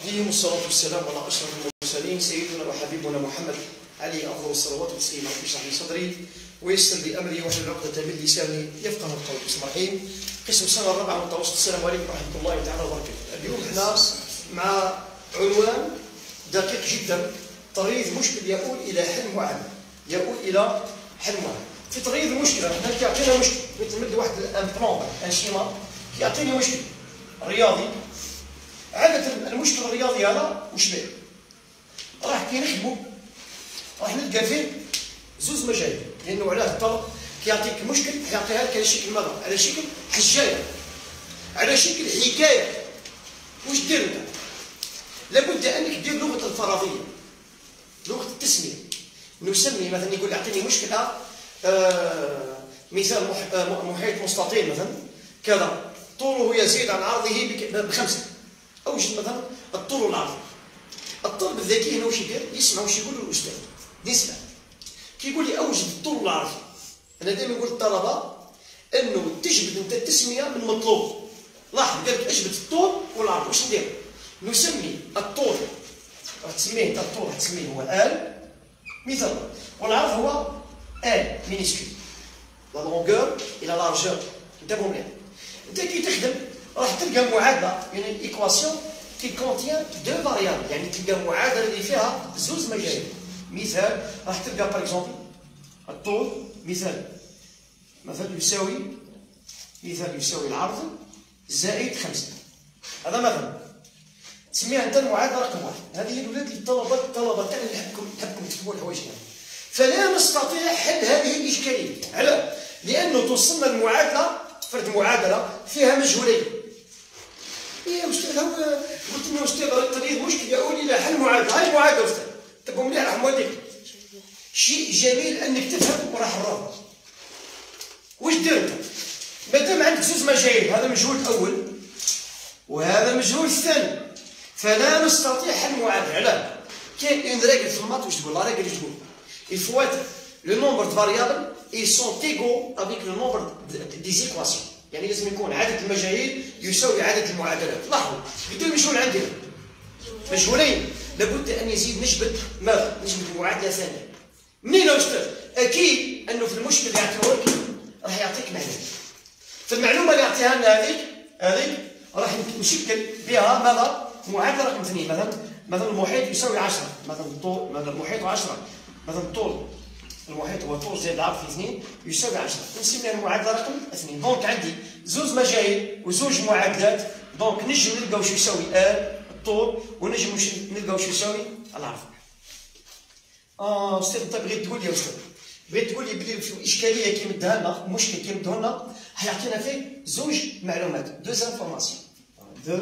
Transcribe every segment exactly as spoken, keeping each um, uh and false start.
عليهم الصلاة والسلام على أشرف المرسلين سيدنا وحبيبنا محمد عليه أفضل الصلوات والتسليم. رب اشرح لي صدري ويسر لي أمري واحلل عقدة من لساني يفقه القول. بسم الله الرحمن الرحيم. قسم السنة الرابعة متوسط. السلام عليكم ورحمة الله تعالى وبركاته. اليوم احنا مع عنوان دقيق جدا: تريض مشكل يؤول إلى حل معين. يؤول إلى حل معين. في تريض المشكلة احنا كيعطينا مشكل، مثل واحد ان بلون ان شيما كيعطيني مشكل رياضي. عادة المشكل الرياضي هذا واش بيه؟ راح كي نخدمو راح نلقى فيه زوز مجال، لأنه علاه الطلب كيعطيك مشكل يعطيها لك على شكل ماذا؟ على شكل حجاية، على شكل حكاية. واش دير انت؟ لابد أنك دير لغة الفرضية، لغة التسمية. نسمي مثلا يقول يعطيني مشكلة آه مثال مح آه محيط مستطيل مثلا كذا، طوله يزيد عن عرضه بخمسة. أوجد مثلا الطول والعرض. الطالب الذكي هنا واش يدير؟ يسمع واش يقول له الأستاذ، يسمع كيقول لي أوجد الطول والعرض. أنا دائما نقول للطلبة أنه تجبد أنت التسمية من مطلوب. لاحظ قال لك اجبد الطول والعرض. واش ندير؟ نسمي الطول راح تسميه انت الطول راح تسميه هو ال مثال، والعرض هو ال مينيسكول. لا لونغور الى لارجور. انتبهوا مليح. انت كي تخدم راح تلقى معادله، يعني ايكواسيون كي كونتيان دو فاريابل، يعني تلقى معادله اللي فيها زوج مجال. مثال راح تلقى باغ اكزومبل الطول مثال مثلا يساوي مثال يساوي العرض زائد خمسة. هذا مثلا تسميها انت المعادله رقم واحد. هذه الولاد الطلبه الطلبه تاعنا اللي نحبكم نحبكم تكتبوا الحوايج هذه. فلا نستطيع حل هذه الاشكاليه. علاه؟ لانه توصلنا المعادله فرد معادله فيها مجهولين. يا استاذ هو قلت لنا استاذ التريض مشكل يؤول الى حل معادله. هاي المعادله استاذ تبقوا مليح راح نوديك. شيء جميل انك تفهم وراح نرد. واش دير انت؟ مادام عندك زوج مجاهيل، هذا المجهول الاول وهذا المجهول الثاني، فلا نستطيع حل معادله. علاه؟ كاين اون ريغل في المات واش تقول؟ لا ريغل واش تقول؟ il faut être le nombre de variables ils sont égaux avec le nombre des équations. يعني لازم يكون عدد المجاهيل يساوي عدد المعادلات. لاحظوا قدام المجهول عندي مجهولين، لابد ان يزيد نجبد ماذا؟ نجبد المعادله ثانيه. منين يا استاذ؟ اكيد انه في المشكل اللي يعطيوه لك راح يعطيك معلومه. فالمعلومه اللي يعطيها لنا هذيك هذيك راح نشكل بها ماذا؟ معادله رقم اثنين. مثلا مثلا المحيط يساوي عشرة، مثلا الطول مثلا المحيط عشرة، مثلا الطول المحيط هو طول زائد العرض في اثنين يساوي عشرة. نسميها المعادله رقم اثنين. دونك عندي زوج مجاهيل وزوج معادلات. دونك نجم نلقاو شو يساوي ال الطول ونجم نلقاو شو يساوي العرض. اه استاذ انت بغيت تقول لي يا استاذ بغيت تقول لي بلي في اشكاليه كي مدها لنا مشكل كي مدها لنا حيعطينا فيه زوج معلومات، دوز انفورماسيون دو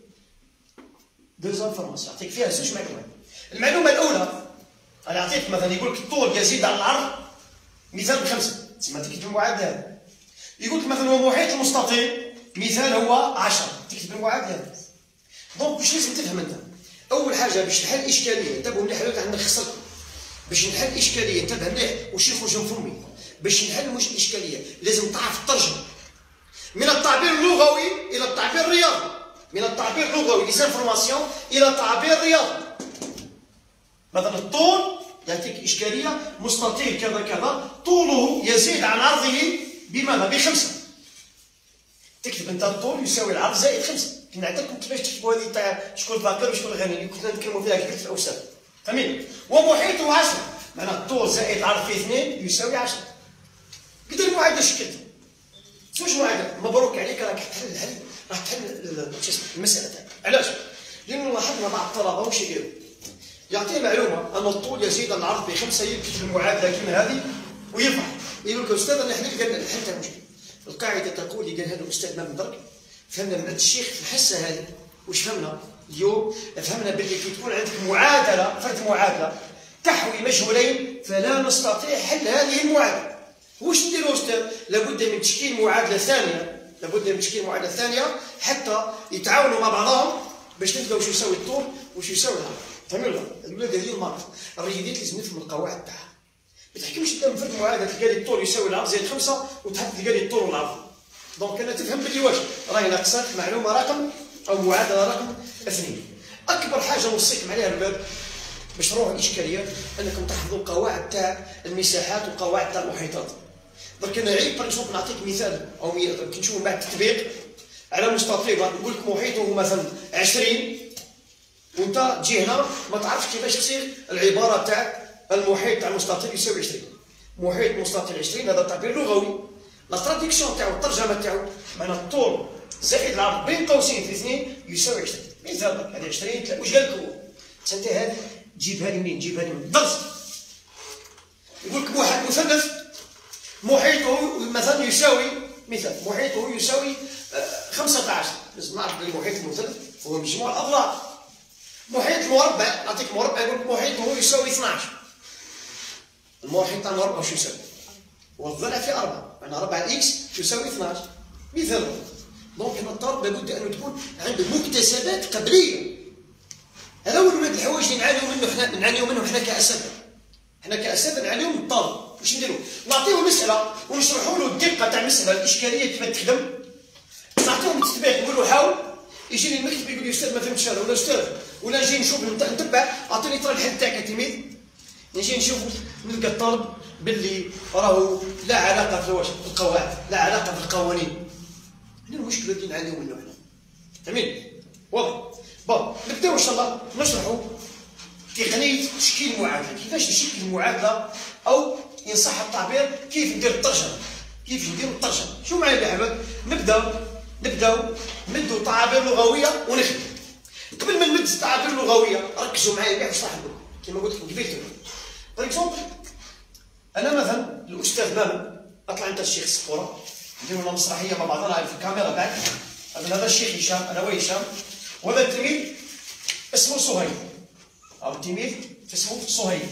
دوز انفورماسيون يعطيك فيها زوج معلومات. المعلومه الاولى انا عطيتك مثلا يقول لك الطول يزيد على العرض مثال بخمسه، تسمى تكتب المعادله هذه. يقول لك مثلا هو محيط المستطيل مثال هو عشرة، تكتب المعادله هذه. دونك واش لازم تفهم انت؟ اول حاجه باش تحل اشكاليه، انتبهوا مليح حلوت عندنا خسرت. باش نحل اشكاليه انتبه مليح واش يخرج من فمي. باش نحل مش اشكاليه لازم تعرف الترجمه من التعبير اللغوي الى التعبير الرياضي، من التعبير اللغوي ليزانفورماسيون الى التعبير الرياضي. مثلا الطول يعطيك اشكاليه مستطيل كذا كذا طوله يزيد عن عرضه بماذا؟ بخمسه. تكتب انت الطول يساوي العرض زائد خمسه. كنا عطيتكم كيفاش تكتبوا هذه تاع شكون فاقر وشكون غني، كنا نتكلموا فيها كبير في الاوساط. فهمين؟ ومحيطه عشرة، معناها الطول زائد العرض في اثنين يساوي عشرة. كدا المعادله شكلتها زوج معادلات. مبروك عليك راك تحل الحل، راح تحل المساله تاعك. علاش؟ لانه لاحظنا بعض الطلبه واش يديروا؟ يعطيه معلومه ان الطول يزيد عن العرض بخمسه، يكتب المعادله كيما هذه ويفرح. يقول لك استاذ انا حليت الحل تاع المشكل. القاعده تقول قال هذا الاستاذ ما درك فهمنا من الشيخ في الحصه هذه. واش فهمنا؟ اليوم فهمنا باللي كي تكون عندك معادله فرد معادله تحوي مجهولين فلا نستطيع حل هذه المعادله. واش نديروا استاذ؟ لابد من تشكيل معادله ثانيه، لابد من تشكيل معادله ثانيه حتى يتعاونوا مع بعضهم باش نلقاو واش يساوي الطول واش يساوي العرض. فهموا ولا؟ الولاد هذه المرات الرياضيات لازم نفهم القواعد تاعها. ما تحكمش قدام فرد معادله تلقى لي الطول يساوي العرض زائد خمسه وتحط تلقى لي الطول والعرض. دونك انا تفهم بلي واش راهي ناقصاك معلومه رقم او معادله رقم اثنين. اكبر حاجه نوصيكم عليها الباب باش تروحوا الاشكاليات انكم تحفظوا القواعد تاع المساحات والقواعد تاع المحيطات. درك انا عيب باغ نعطيك مثال او كي نشوفوا من بعد التطبيق على مستطيل نقول لك محيطه مثلا عشرين وانت تجي هنا ما تعرفش كيفاش تصير العباره تاع المحيط تاع المستطيل يساوي عشرين. محيط مستطيل عشرين هذا تعبير لغوي. لا تراديكسيون تاعو الترجمه تاعو معنى الطول زائد العرض بين قوسين في اثنين يساوي عشرين. مثال درك هذه عشرين واش قال لك هو؟ انت هذه تجيبها لي منين؟ تجيبها لي من الدرس. يقول لك واحد مثلث محيطه مثلا يساوي مثال محيطه يساوي خمسة عشر. لازم نعرف بلي محيط المثلث هو مجموع الاضلاع. محيط المربع نعطيك مربع يقول لك محيطه يساوي اثناش. المحيط تاع المربع واش يساوي؟ هو الضلع في أربعة، معنى أربعة إكس يساوي اثناش. مثال دونك هنا الطالب لابد أن تكون عنده مكتسبات قبلية. هذا هو من الحوايج اللي نعانيو منه حنا نعانيو منهم حنا كأساتذة. حنا كأساتذة نعانيو من الطالب، واش نديرو؟ نعطيوه مسألة ونشرحوا له الدقة تاع المسألة، الإشكالية كيفاش تخدم. نعطيوه التطبيق نقول له حاول، يجيني المكتب يقول لي أستاذ ما فهمتش هذا ولا أستاذ ولا نجي نشوف نتبع أعطيني ترى الحل تاعك التلميذ. نجي نشوف نلقى الطالب باللي راهو لا علاقة في القواعد، لا علاقة في القوانين. هنا المشكلة اللي نعانيو منه حنا. فهمين؟ واضح؟ بون نبداو ان شاء الله نشرحوا تقنيه تشكيل المعادله، كيفاش نشكل المعادله او ان صح التعبير كيف ندير الترجمه، كيف نديروا الترجمه. شو معايا يا احباب؟ نبداو نبداو نمدوا تعابير لغويه ونخدم. قبل ما نمد التعابير اللغويه ركزوا معايا مليح واش راح نقول كما قلت لكم قبيل. باغ اكزومبل انا مثلا الاستاذ مامن اطلع انت الشيخ السفوره نديروا لنا مسرحيه مع بعضنا في الكاميرا بعد. هذا الشيخ هشام انا وهشام وهذا التلميذ اسمه صهيب او التلميذ اسمه صهيب.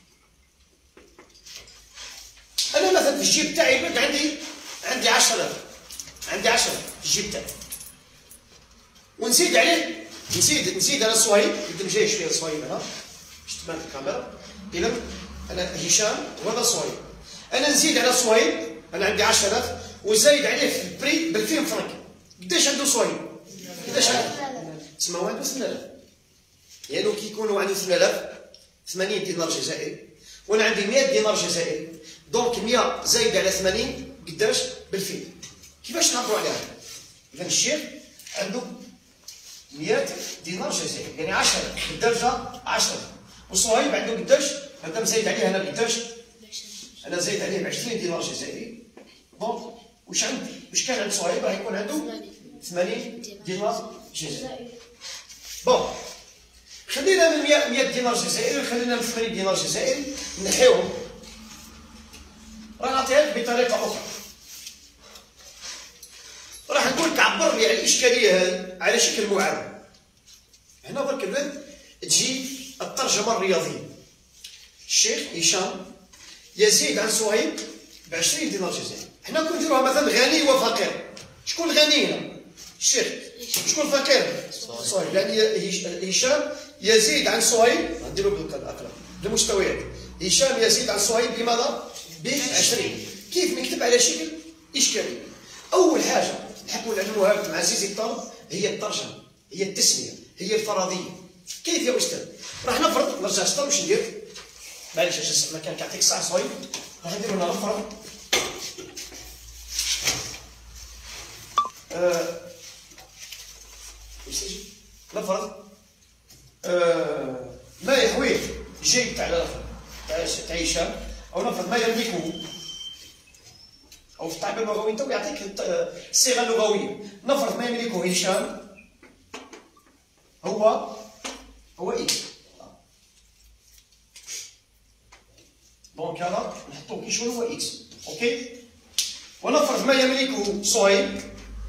انا مثلا في الجيب تاعي البنك عندي عندي عشرة آلاف، عندي عشرة في الجيب تاعي ونزيد عليه نزيد نزيد على صهيب يمكن جاي شويه صهيب هنا باش تبان في الكاميرا. اذا انا هشام وهذا صهيب، انا نزيد على صهيب انا عندي عشرة آلاف وزايد عليه في البري ب ألفين فرنك. قداش عنده صهيب؟ قداش عنده؟ تسمى هو عنده ثمانية آلاف. يعني كي يكون هو عنده ثمانية آلاف ثمانين دينار جزائري وانا عندي مئة دينار جزائري، دونك مئة زايد على ثمانين قداش؟ بالفين. كيفاش نعبروا عليها؟ اذا الشيخ عنده مئة دينار جزائري يعني عشرة بالدرجه عشرة، وصهيب عنده قداش؟ مادام زايد عليه انا قداش؟ انا زايد عليه ب عشرين دينار جزائري. دونك واش عندي؟ واش كان عند صهيب راه يكون عنده ثمانين دينار جزائري. بون خلينا من مئة دينار جزائري خلينا من ثمانين دينار جزائري نحيوهم. راه نعطيها لك بطريقه اخرى. راح نقول لك عبر لي على الاشكاليه هذه على شكل معادله. هنا برك الباب تجي الترجمه الرياضيه. الشيخ هشام يزيد عن صهيب ب عشرين دينار جزائري. حنا كون نديروها مثلا غني وفقير. شكون غني هنا؟ الشيخ. شكون فقير؟ صهيب. يعني هشام يزيد عن صهيب نديرو بالاقلام بالمستويات. هشام يزيد عن صهيب بماذا؟ ب عشرين. كيف نكتب على شكل اشكالي؟ اول حاجه نحبوا نعلموها لكم عزيزي الطالب هي الترجمه، هي التسميه، هي الفرضيه. كيف يا استاذ؟ راح نفرض نرجع سطر واش ندير؟ معليش ما كان كيعطيك صح صهيب راح نديرو هنا نفرض أه نفرض أه ما يحويه الجيب تاع تاع هشام او نفرض ما يملكه او في التعبير اللغوي تو يعطيك الصيغه اللغويه. نفرض ما يملكه هشام هو هو اكس. دونك هذا نحطوه كي شنو هو اكس. اوكي. ونفرض ما يملكه صهيب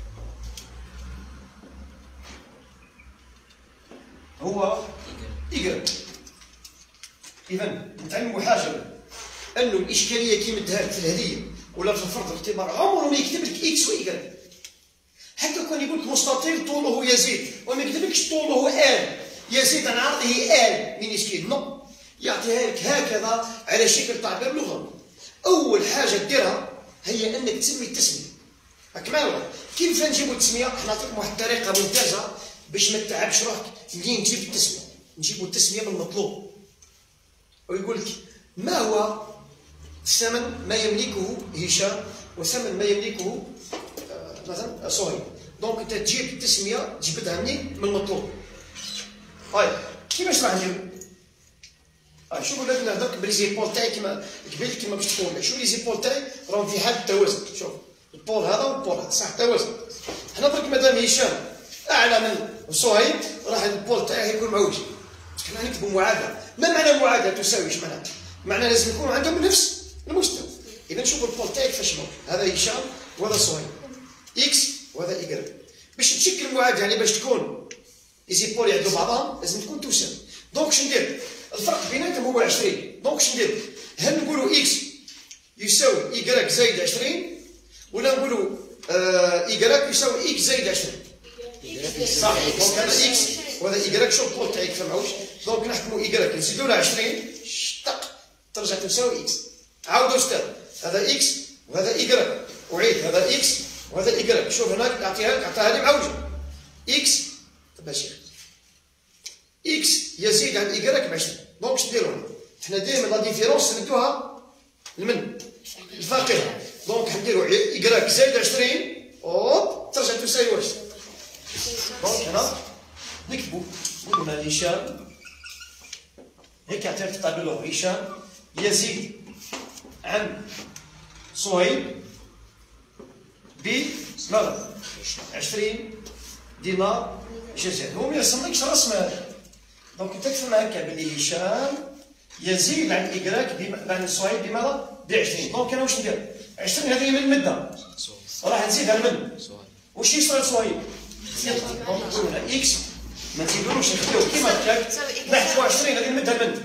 هو إيكغ. إذا نتعلموا حاجة أنه الإشكالية كي مدها لك في الهدية ولا في الفرض الاختبار عمره ما يكتب لك إكس وإيكغ. حتى كان يقول لك مستطيل طوله يزيد وما يكتبلكش طوله آل يزيد عن عرضه آل مينيسكيل. نو، يعطيها لك هكذا على شكل تعبير لغوي. أول حاجة ديرها هي أنك تسمي التسمية. راك معايا؟ كيف نجيبوا التسمية؟ نعطيكم واحد الطريقة ممتازة باش ما تتعبش روحك منين نجيب التسميه، نجيبوا التسميه من المطلوب. ويقول لك ما هو ثمن ما يملكه هشام وثمن ما يملكه آه مثلا صهيب. دونك انت تجيب التسميه تجبدها منين؟ من المطلوب. طيب كيفاش راح نديرو؟ آه شوفوا ولاد نهضرك بلي زيبول تاعي كيما قبيل كيما باش تكون. شوف لي زيبول تاعي راهم في حال التوازن. شوف البول هذا والبول هذا صح توازن. حنا درك مادام هشام اعلى من صهيب راح البول تاعي يكون معوج. حنا نكتبوا معادله. ما معنى معادله تساوي؟ اش معناتها؟ معناها لازم يكون عندهم نفس المستوى. اذا نشوفوا البول تاعي كيفاش موجود. هذا هشام وهذا صهيب اكس وهذا ايكغيك. باش تشكل المعادله يعني باش تكون ليزيبول يعدلوا بعضهم لازم تكون تساوي. دونك شنو ندير؟ الفرق بيناتهم هو عشرين. دونك شنو ندير؟ هل نقولوا اكس يساوي ايكغيك زائد عشرين ولا نقولوا آه ايكغيك يساوي اكس زائد عشرين؟ صح. دونك هذا اكس وهذا ايكغيك. شوف البول تاعي كيف معوج. دونك نحكموا ايكغيك نزيدوا لها عشرين شطق ترجع تساوي اكس. عاودوا استاذ هذا اكس وهذا ايكغيك. اعيد هذا اكس وهذا ايكغيك. شوف هناك نعطيها لك عطاها لي معوجه اكس. تبع شيخ اكس يزيد عن ايكغيك ب عشرين. دونك اش نديروا هنا؟ حنا دائما لا ديفيرونس ندوها لمن؟ الفاقده. دونك نديروا ايكغيك زائد عشرين اوب ترجع تساوي واش؟ دونك هنا نكتبوا نقولوا هنا هشام هيك عطيت الطابلو. هشام يزيد عن صهيب ب ماذا؟ عشرين دينار جزائري. هو ما يرسملكش رسمه هذا. دونك انت تفهم هكا بلي هشام يزيد عن ايكغيك عن صهيب بماذا؟ ب عشرين. دونك انا واش ندير؟ عشرين هذه من المده وراح نزيدها من واش يصير صهيب؟ دونك نقولوا هنا اكس ما نزيدولوش نخليوه كيما هكاك. نحسبوا عشرين هذه نمدها من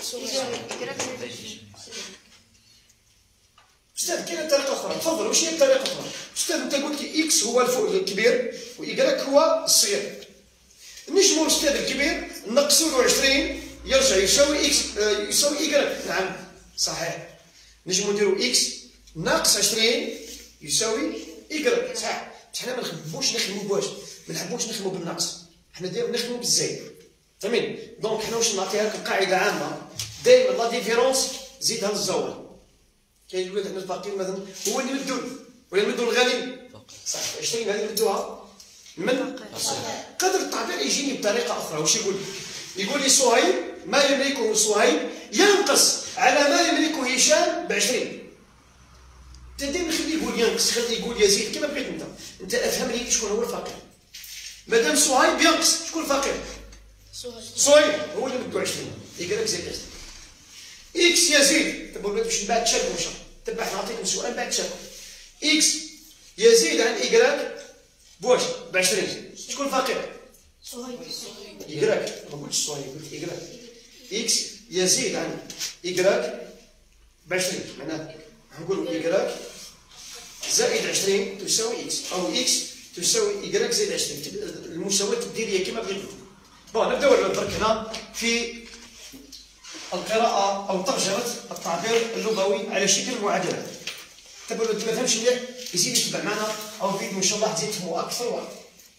استاذ. كاينه طريقه اخرى. تفضل واش هي الطريقه الاخرى؟ استاذ انت قلت لي اكس هو الفوق الكبير وايكغيك هو الصغير. نجمو الاستاذ الكبير نقصوا له عشرين يرجع يساوي اكس آه يساوي ايكغيك. نعم صحيح. نجمو نديرو اكس ناقص عشرين يساوي ايكغيك صح. بس حنا ما نحبوش نخدموا بواش؟ ما نحبوش نخدموا بالنقص. حنا دائما نخدموا بالزايد. تمام. دونك حنا واش نعطيها لكم قاعده عامه دائما لا ديفيرونس زيدها للزاويه. كاين الولاد حنا الفقير مثلا هو اللي مدو ولا مدو الغني صح. عشرين هذه مدوها من قدر التعبير. يجيني بطريقه اخرى. واش يقول؟ يقول لي صهيب ما يملكه صهيب ينقص على ما يملكه هشام ب عشرين. انت دائما خليه يقول ينقص خليه يقول يزيد كما بغيت انت. انت افهمني شكون هو الفقير. مادام صهيب ينقص شكون الفقير؟ صهيب هو اللي مدو عشرين. ايكغيك زائد عشرين. اكس يزيد. تبغوا باش من بعد تشاركوا ان شاء الله. تبع نعطيكم سؤال بعد تشاركوا. اكس يزيد عن ايكغيك بواش؟ ب عشرين. شكون الفقير؟ صهيب. ايكغيك. ما قلتش صهيب قلت ايكغيك. اكس يزيد عن ايكغيك ب عشرين. معناها نقولوا ايكغيك زائد عشرين تساوي اكس او اكس تساوي ايكغيك زائد عشرين. المساواه التبديليه كما بغيتوا. بون نبداو درك هنا في القراءة أو ترجمة التعبير اللغوي على شكل معادلات. تبعوا اللي ما فهمش مليح يزيد يتبع معنا أو فيديو إن شاء الله تزيد تفهموا أكثر وأكثر.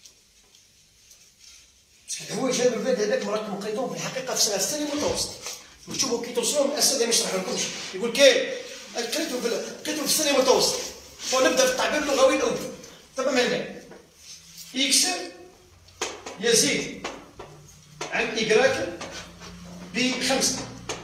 هو جاب الولاد هذاك مراكم قريتهم في الحقيقة في سنة ثانية متوسط. وتشوفوا كي توصلوا الأساتذة ما يشرحولكمش. يقول كاين قريتو في قريتو في الثانية متوسط. ونبدأ في التعبير اللغوي الأول. تبع معنا. إكس يزيد عن إيكغيك بخمسة.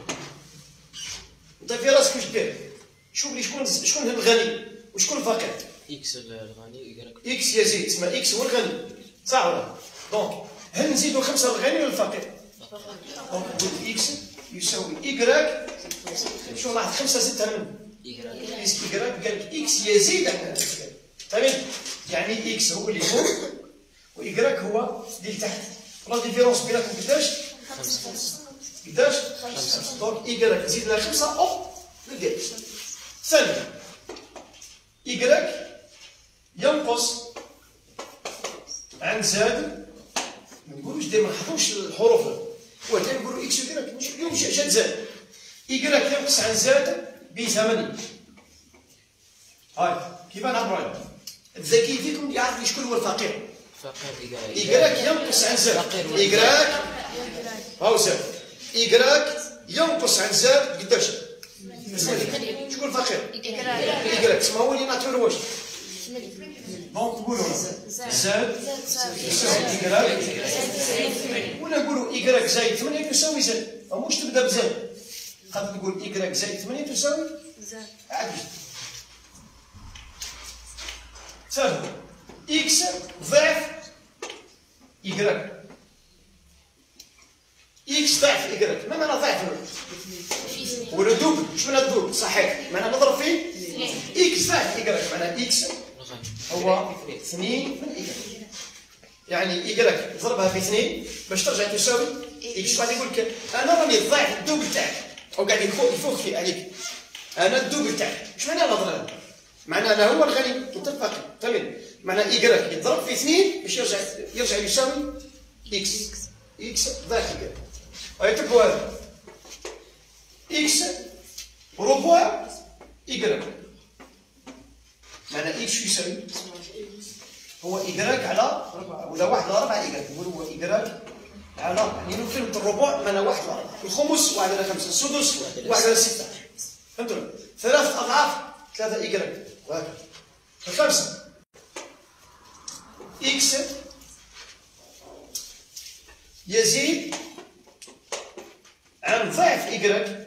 انت في راسك واش دير؟ شوف لي شكون شكون الغني وشكون الفقير. اكس الغني ايكغيك. اكس يزيد تسمى اكس هو الغني صح ولا؟ دونك هل نزيدو خمسة للغني ولا الفقير؟ دونك نقول اكس يساوي ايكغيك. شوف واحد خمسة زدتها من ايكغيك. ايكغيك قال لك اكس يزيد عن اكس. تمام. يعني اكس هو اللي فوق وايكغيك هو اللي تحت. لا ديفيرونس بيناتهم قداش؟ خمسة. قداش؟ خمسة. دونك ايكغيك نزيد لها خمسة اوب ندير. ثانيا ايكغيك ينقص عن زاد. ما نقولوش دائما ما نحطوش الحروف ولا نقولوا اكس ايكغيك اليوم جات زاد. ايكغيك ينقص عن زاد ب ثمانية. هاي كيف نهضروا عليه؟ الذكي فيكم يعرف شكون هو الفقير. فقير إيكراك ينقص عن زاد. إيكراك هاو زاد. إيكراك ينقص عن زاد قداش؟ شكون فقير؟ إيكراك تسمى هو اللي نعطيو الواش. دونك نقولوا زاد يساوي إيكراك ولا نقولوا إيكراك زائد ثمانية تساوي زاد. ماهوش تبدا بزاد. قد تقول إيكراك زائد ثمانية تساوي زاد. عاد سهل. إكس ضعف إيكراك. إكس ضعف إيكراك. ما معنى ضعف؟ ولا دوبل. شنو معنى دوبل؟ صحيح. معنى نضرب فيه إكس ضعف إيكراك. معنى إكس هو اثنين من إيكراك. يعني إيكراك ضربها في اثنين باش ترجع تساوي إكس. غادي يقول لك أنا راني ضعف الدوبل تاعك أو قاعد يفوق في عليك. أنا الدوبل تاعك. واش معنى نضرب؟ معنى أنا هو الغني وأنت الفقير. تمام. معنى إيكراك يضرب في اثنين باش يرجع يرجع يساوي إكس. إكس ضعف إيكراك. غايعطيك هذا إكس ربع إيكراك. معنى إكس شو يساوي؟ هو إيكراك على ولا واحد على ربعة إيكراك. نقول هو إيكراك على يعني كلمة الربع معنى واحد على ربعة. الخمس واحد على خمسة. السدس واحد على ستة. فهمتوا؟ ثلاث أضعاف ثلاثة إيكراك. وهكذا. الخمسة إكس يزيد عن ضعف إيكراك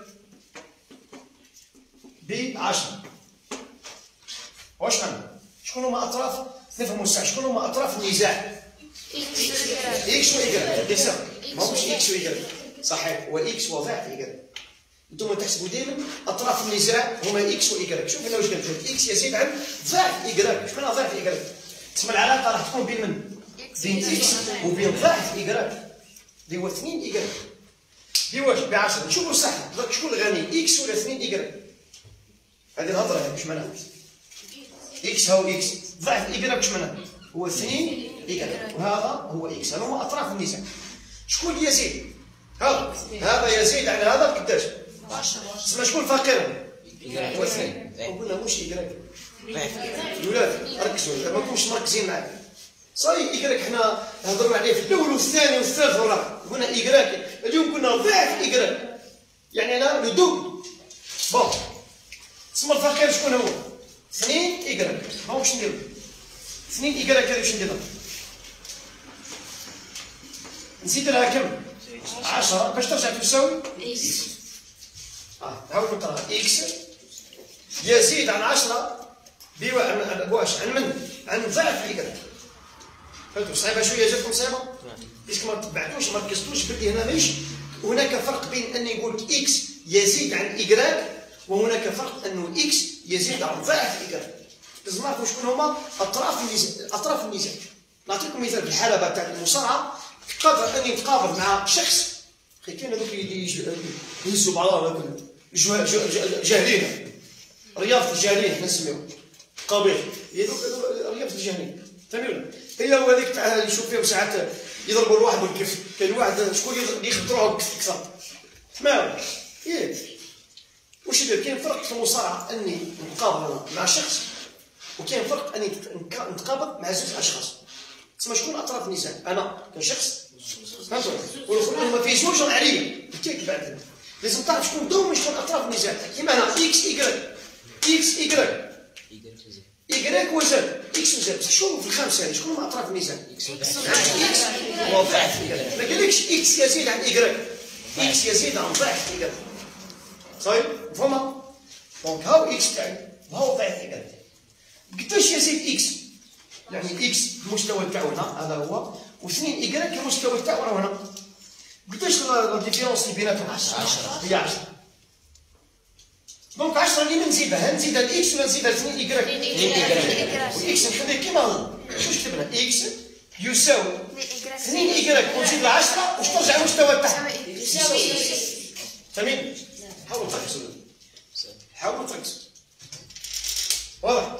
بعشرة. واش معنى؟ شكون هما أطراف؟ نفهموا الساعة. شكون هما أطراف النزاع؟ إكس و إيكراك. ديسا ماهوش إكس و إيكراك. صحيح. هو إكس وضعف إيكراك. انتم تحسبوا دائما أطراف النزاع هما إكس و إيكراك. شوف هنا واش قلت لك. إكس يزيد عن ضعف إيكراك. واش معنى ضعف إيكراك؟ تسمى العلاقة راح تكون بين من؟ بين إكس وبين ضعف إيكراك. اللي هو اثنين إيكراك. بواش؟ بعشرة. نشوفوا صح. درك شكون الغني؟ إكس ولا اثنين إيكراك؟ هذه الهضرة هذه واش معناها؟ إكس هو إكس. ضعف إيكراك واش معناها؟ هو اثنين إيكراك. وهذا هو إكس. هذا هما أطراف النزاع. شكون اللي يزيد؟ هذا. هذا يزيد عن هذا بقداش؟ تسمى شكون فقير؟ هو اثنين. وقلنا واش إيكراك؟ الولاد ركزوا ما كنتوش مركزين معاك. صاي إيكراك حنا هضرنا عليه في الاول والثاني والثالث والرابع. قلنا إيكراك اليوم كنا ضعف إيكراك. يعني انا لو دوبل. بون تسمى الفقير شكون هو؟ اثنين إيكراك. ها واش نديرو؟ اثنين إيكراك هذه واش نديرها؟ نزيد لها كم؟ عشرة باش ترجع تساوي إكس. اه هاو نقراها. إكس يزيد عن عشرة بواش؟ عن من؟ عن ضعف إيكراك. فهمتوا؟ صعيبة شوية جاتكم صعيبة؟ باسكو ما تبعتوش ما ركزتوش بلي هنا ماهيش هناك فرق بين أني قلت إكس يزيد عن إيكراك وهناك فرق أنه إكس يزيد عن ضعف إيكراك. لازم نعرفوا شكون هما أطراف النزاع. أطراف النزاع. نعطيكم مثال في الحلبة تاع المصارعة. قادر أني نتقابل مع شخص كاين هذوك اللي يهزوا بعضهم جاهلين. رياضة الجاهلين حنا نسميوهم قبيح. هذوك رياضة الجاهلين. فهمتوا؟ هي هو هذيك تاع اللي نشوف فيهم ساعات يضربوا الواحد بالكف. كاين واحد شكون اللي يخدروه بالكف اكثر. تسمعوا؟ ياك واش يدير؟ كاين فرق في المصارعة أني نتقابل مع شخص وكاين فرق أني نتقابل مع زوج أشخاص. تسمى شكون أطراف النزاع؟ أنا كشخص فهمتوا؟ والآخرين هما في زوج عليا. بالتالي بعد لازم تعرف شكون دوما شكون أطراف النزاع. كيما هنا إكس إيكراك. إكس إيكراك. إيكراك وزاد. إكس وزاد. بصح شنو في الخمسة هذه؟ شكون هما أطراف النزاع؟ إكس هو ضعف إيكراك. ما قالكش إكس يزيد عن إيكراك. إكس يزيد عن ضعف إيكراك. صايب؟ مفهومة؟ دونك هاو إكس تاعي وهاو ضعف إيكراك. قداش يزيد إكس؟ يعني إكس المستوى تاعو هنا هذا هو واثنين إيكراك المستوى تاعو راه هنا. قداش لا ديفيرونس اللي بيناتهم؟ عشرة. هي عشرة. دونك عشرة اللي نزيدها هل نزيدها الإكس ولا نزيدها اثنين إيكراك؟ اثنين إيكراك. والإكس نخليه كيما هو. واش كتبنا؟ إكس يساوي اثنين إيكراك ونزيد لها عشرة واش ترجع المستوى تاعها؟ يساوي إكس. فهمين؟ حاولوا تركزوا. حاولوا تركزوا. واضح؟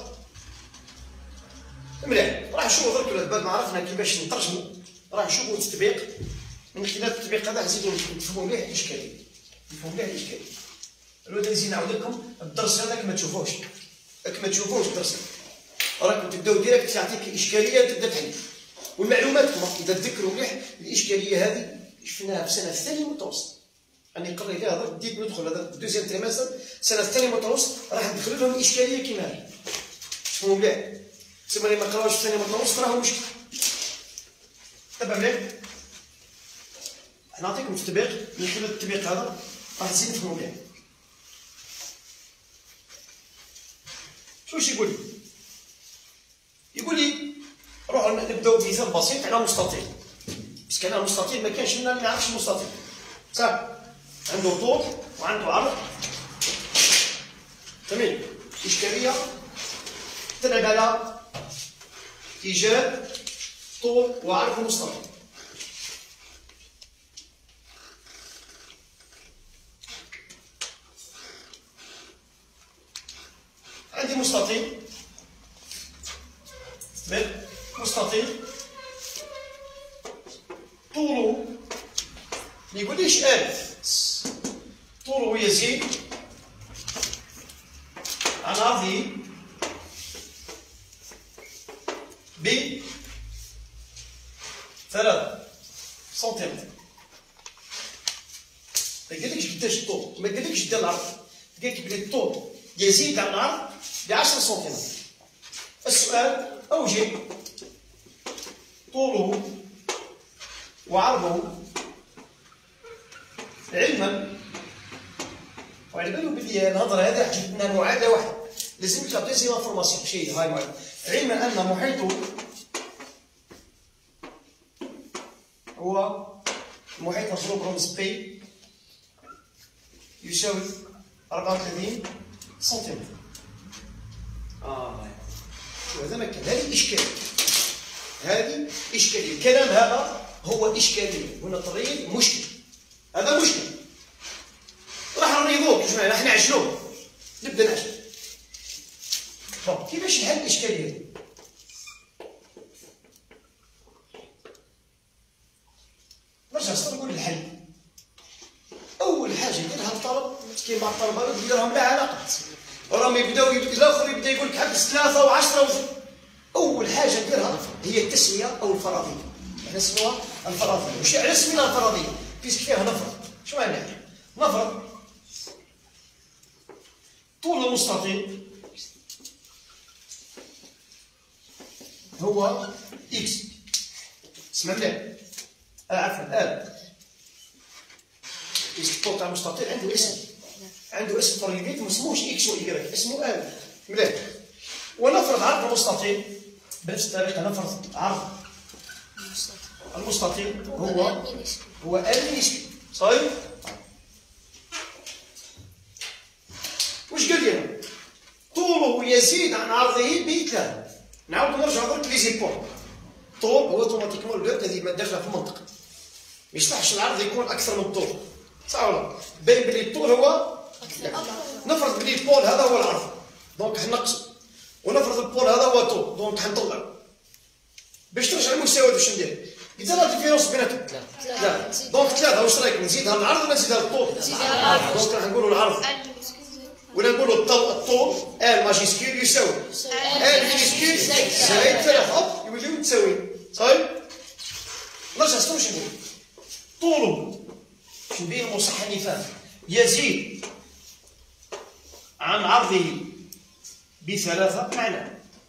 مليح. راح نشوفوا درك ولاد بعد ما عرفنا كيفاش نترجموا راح نشوفوا التطبيق. من خلال التطبيق هذا نزيدوا نفهموا مليح الإشكالية. نفهموا مليح الإشكالية. الولاد نزيد نعاود لكم الدرس هذاك ما تشوفوش. راك ما تشوفوش الدرس هذا. راكم تبداو ديريكت يعطيك إشكالية تبدا تحل. والمعلومات كما اذا تذكروا مليح الاشكاليه هذه شفناها في السنه الثانيه متوسط. راني نقري فيها هذا بديت ندخل هذا الدوزيام تريمستر السنه الثانيه متوسط راح ندخل لهم الاشكاليه كيما هذه. شوفوا مليح تسمى اللي ما قراوش في الثانيه متوسط راهو مشكل. تبع مليح نعطيكم في تطبيق من خلال التطبيق هذا راح تزيد تفهموا مليح. شو واش يقول لي؟ يقول لي روحوا نبداو بمثال بسيط على مستطيل. بس كان المستطيل ما كانش لنا ما نعرفش المستطيل. صح؟ عنده طول وعنده عرض. تمام. إشكالية تلعب على إيجاد طول وعرض المستطيل. عندي مستطيل مستطيل طوله ما يقوليش ألف، طوله يزيد عن عرضه ب ثلاثة سنتيمتر. ما قالكش قداش الطول، ما قالكش قدا العرض، قالك بلي الطول يزيد عن العرض بعشرة سنتيمتر. السؤال أوجد طوله وعرضه علما، وعلى بالو بلي الهضره هذه حجبنا معادله واحده لازم تعطي زي انفورماسيون شيء هاي معادله. علما ان محيطه هو المحيط مضروب رمز بي يساوي أربعة وثلاثين سنتيمتر. اه شو هذا ما كان، هذه اشكاليه، هذه اشكاليه. الكلام هذا هو اشكاليه، هنا طريق مشكل، هذا مشكل راح نريضوه. يا جماعه راح نعجلوه، نبدا نعجل. بون كيفاش نحل الاشكاليه هذه؟ نرجع نصدر نقول الحل. اول حاجه يديرها الطلب كيما بعض الطلبه يديرهم لا علاقه، وراهم يبداو الاخر يبدا يقول لك حبس ثلاثه وعشره. اول حاجه نديرها هي التسميه او الفرضيه. احنا نسموها الفرضيه. وش علاش سميناها الفرضيه؟ بيسك فيها نفرض. شو معناها؟ نفرض طول المستطيل هو اكس. اسمع مليح. اه عفوا ال الطول تاع المستطيل عنده اسم، عنده اسم فرضيات ما اسموش اكس واي، اسمه ال. مليح. ونفرض عرض المستطيل بنفس الطريقه. نفرض عرض المستطيل هو هو ال نسبي. صحيح؟ واش قال لنا؟ طوله يزيد عن عرضه بثلاثة. نعاود نرجع درك لي زيبول. طول هو اوتوماتيكمون الباب هذه داخله في المنطق. ما يصلحش العرض يكون اكثر من الطول. صح ولا؟ باين بلي الطول هو نفرض بلي البول هذا هو العرض، دونك حنقصو. ونفرض البول هذا هو طول، دونك حنطلع. باش ترجع المساواة واش ندير؟ قلت لها الديفيرونس بيناتهم ثلاثة. دونك ثلاثة واش رايك نزيدها للعرض ولا نزيدها للطول؟ نزيدها. دونك راح نقولوا العرض ولا نقولوا الطول ال ماجيسكيل يساوي ال مينيسكيل زائد ثلاثة. هوب يوليو متساويين. صحيح؟ نرجع شنو واش نقول؟ طوله باش نبين المصح اللي فاهم يزيد عن عرضه بثلاثة معناه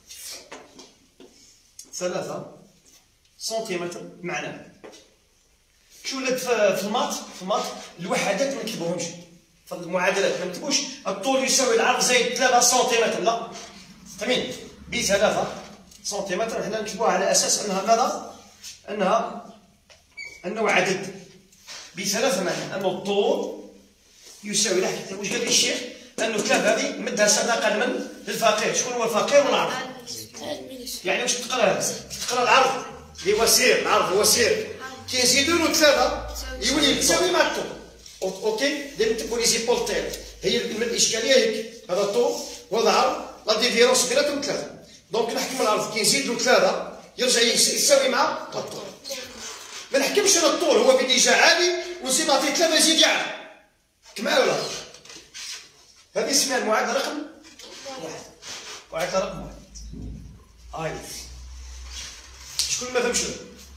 ثلاثة سنتيمتر معناه. شو ولات في المات؟ في المات الوحدات ما نكتبوهمش في المعادلات، ما نكتبوش الطول يساوي العرض زائد ثلاثة سنتيمتر، لا. تمام. بثلاثة سنتيمتر حنا نكتبوها على اساس انها ماذا؟ انها انه عدد بثلاثة معناه انه الطول يساوي لحظة. واش قال لي الشيخ؟ انه ثلاثة هذه مدها صداقة لمن؟ للفقير. شكون هو الفقير والعرض؟ يعني واش تقرا؟ تقرا العرض اللي هو سير، العرض هو سير كي يزيدوا له ثلاثة يولي يتساوي مع الطول. اوكي؟ دائما تكون لي زيبول تاعي هي الاشكاليه هيك. هذا الطول وهذا العرض، لا ديفيرونس بيناتهم ثلاثة. دونك نحكم العرض كي يزيد له ثلاثة يرجع يساوي مع الطول. ما نحكمش على الطول هو بديجا عالي ونزيد نعطيه ثلاثة يزيد يعلى. كما ولا؟ هذه اسمها المعادله رقم واحد. معادله رقم واحد. هاي شكون ما فهمش؟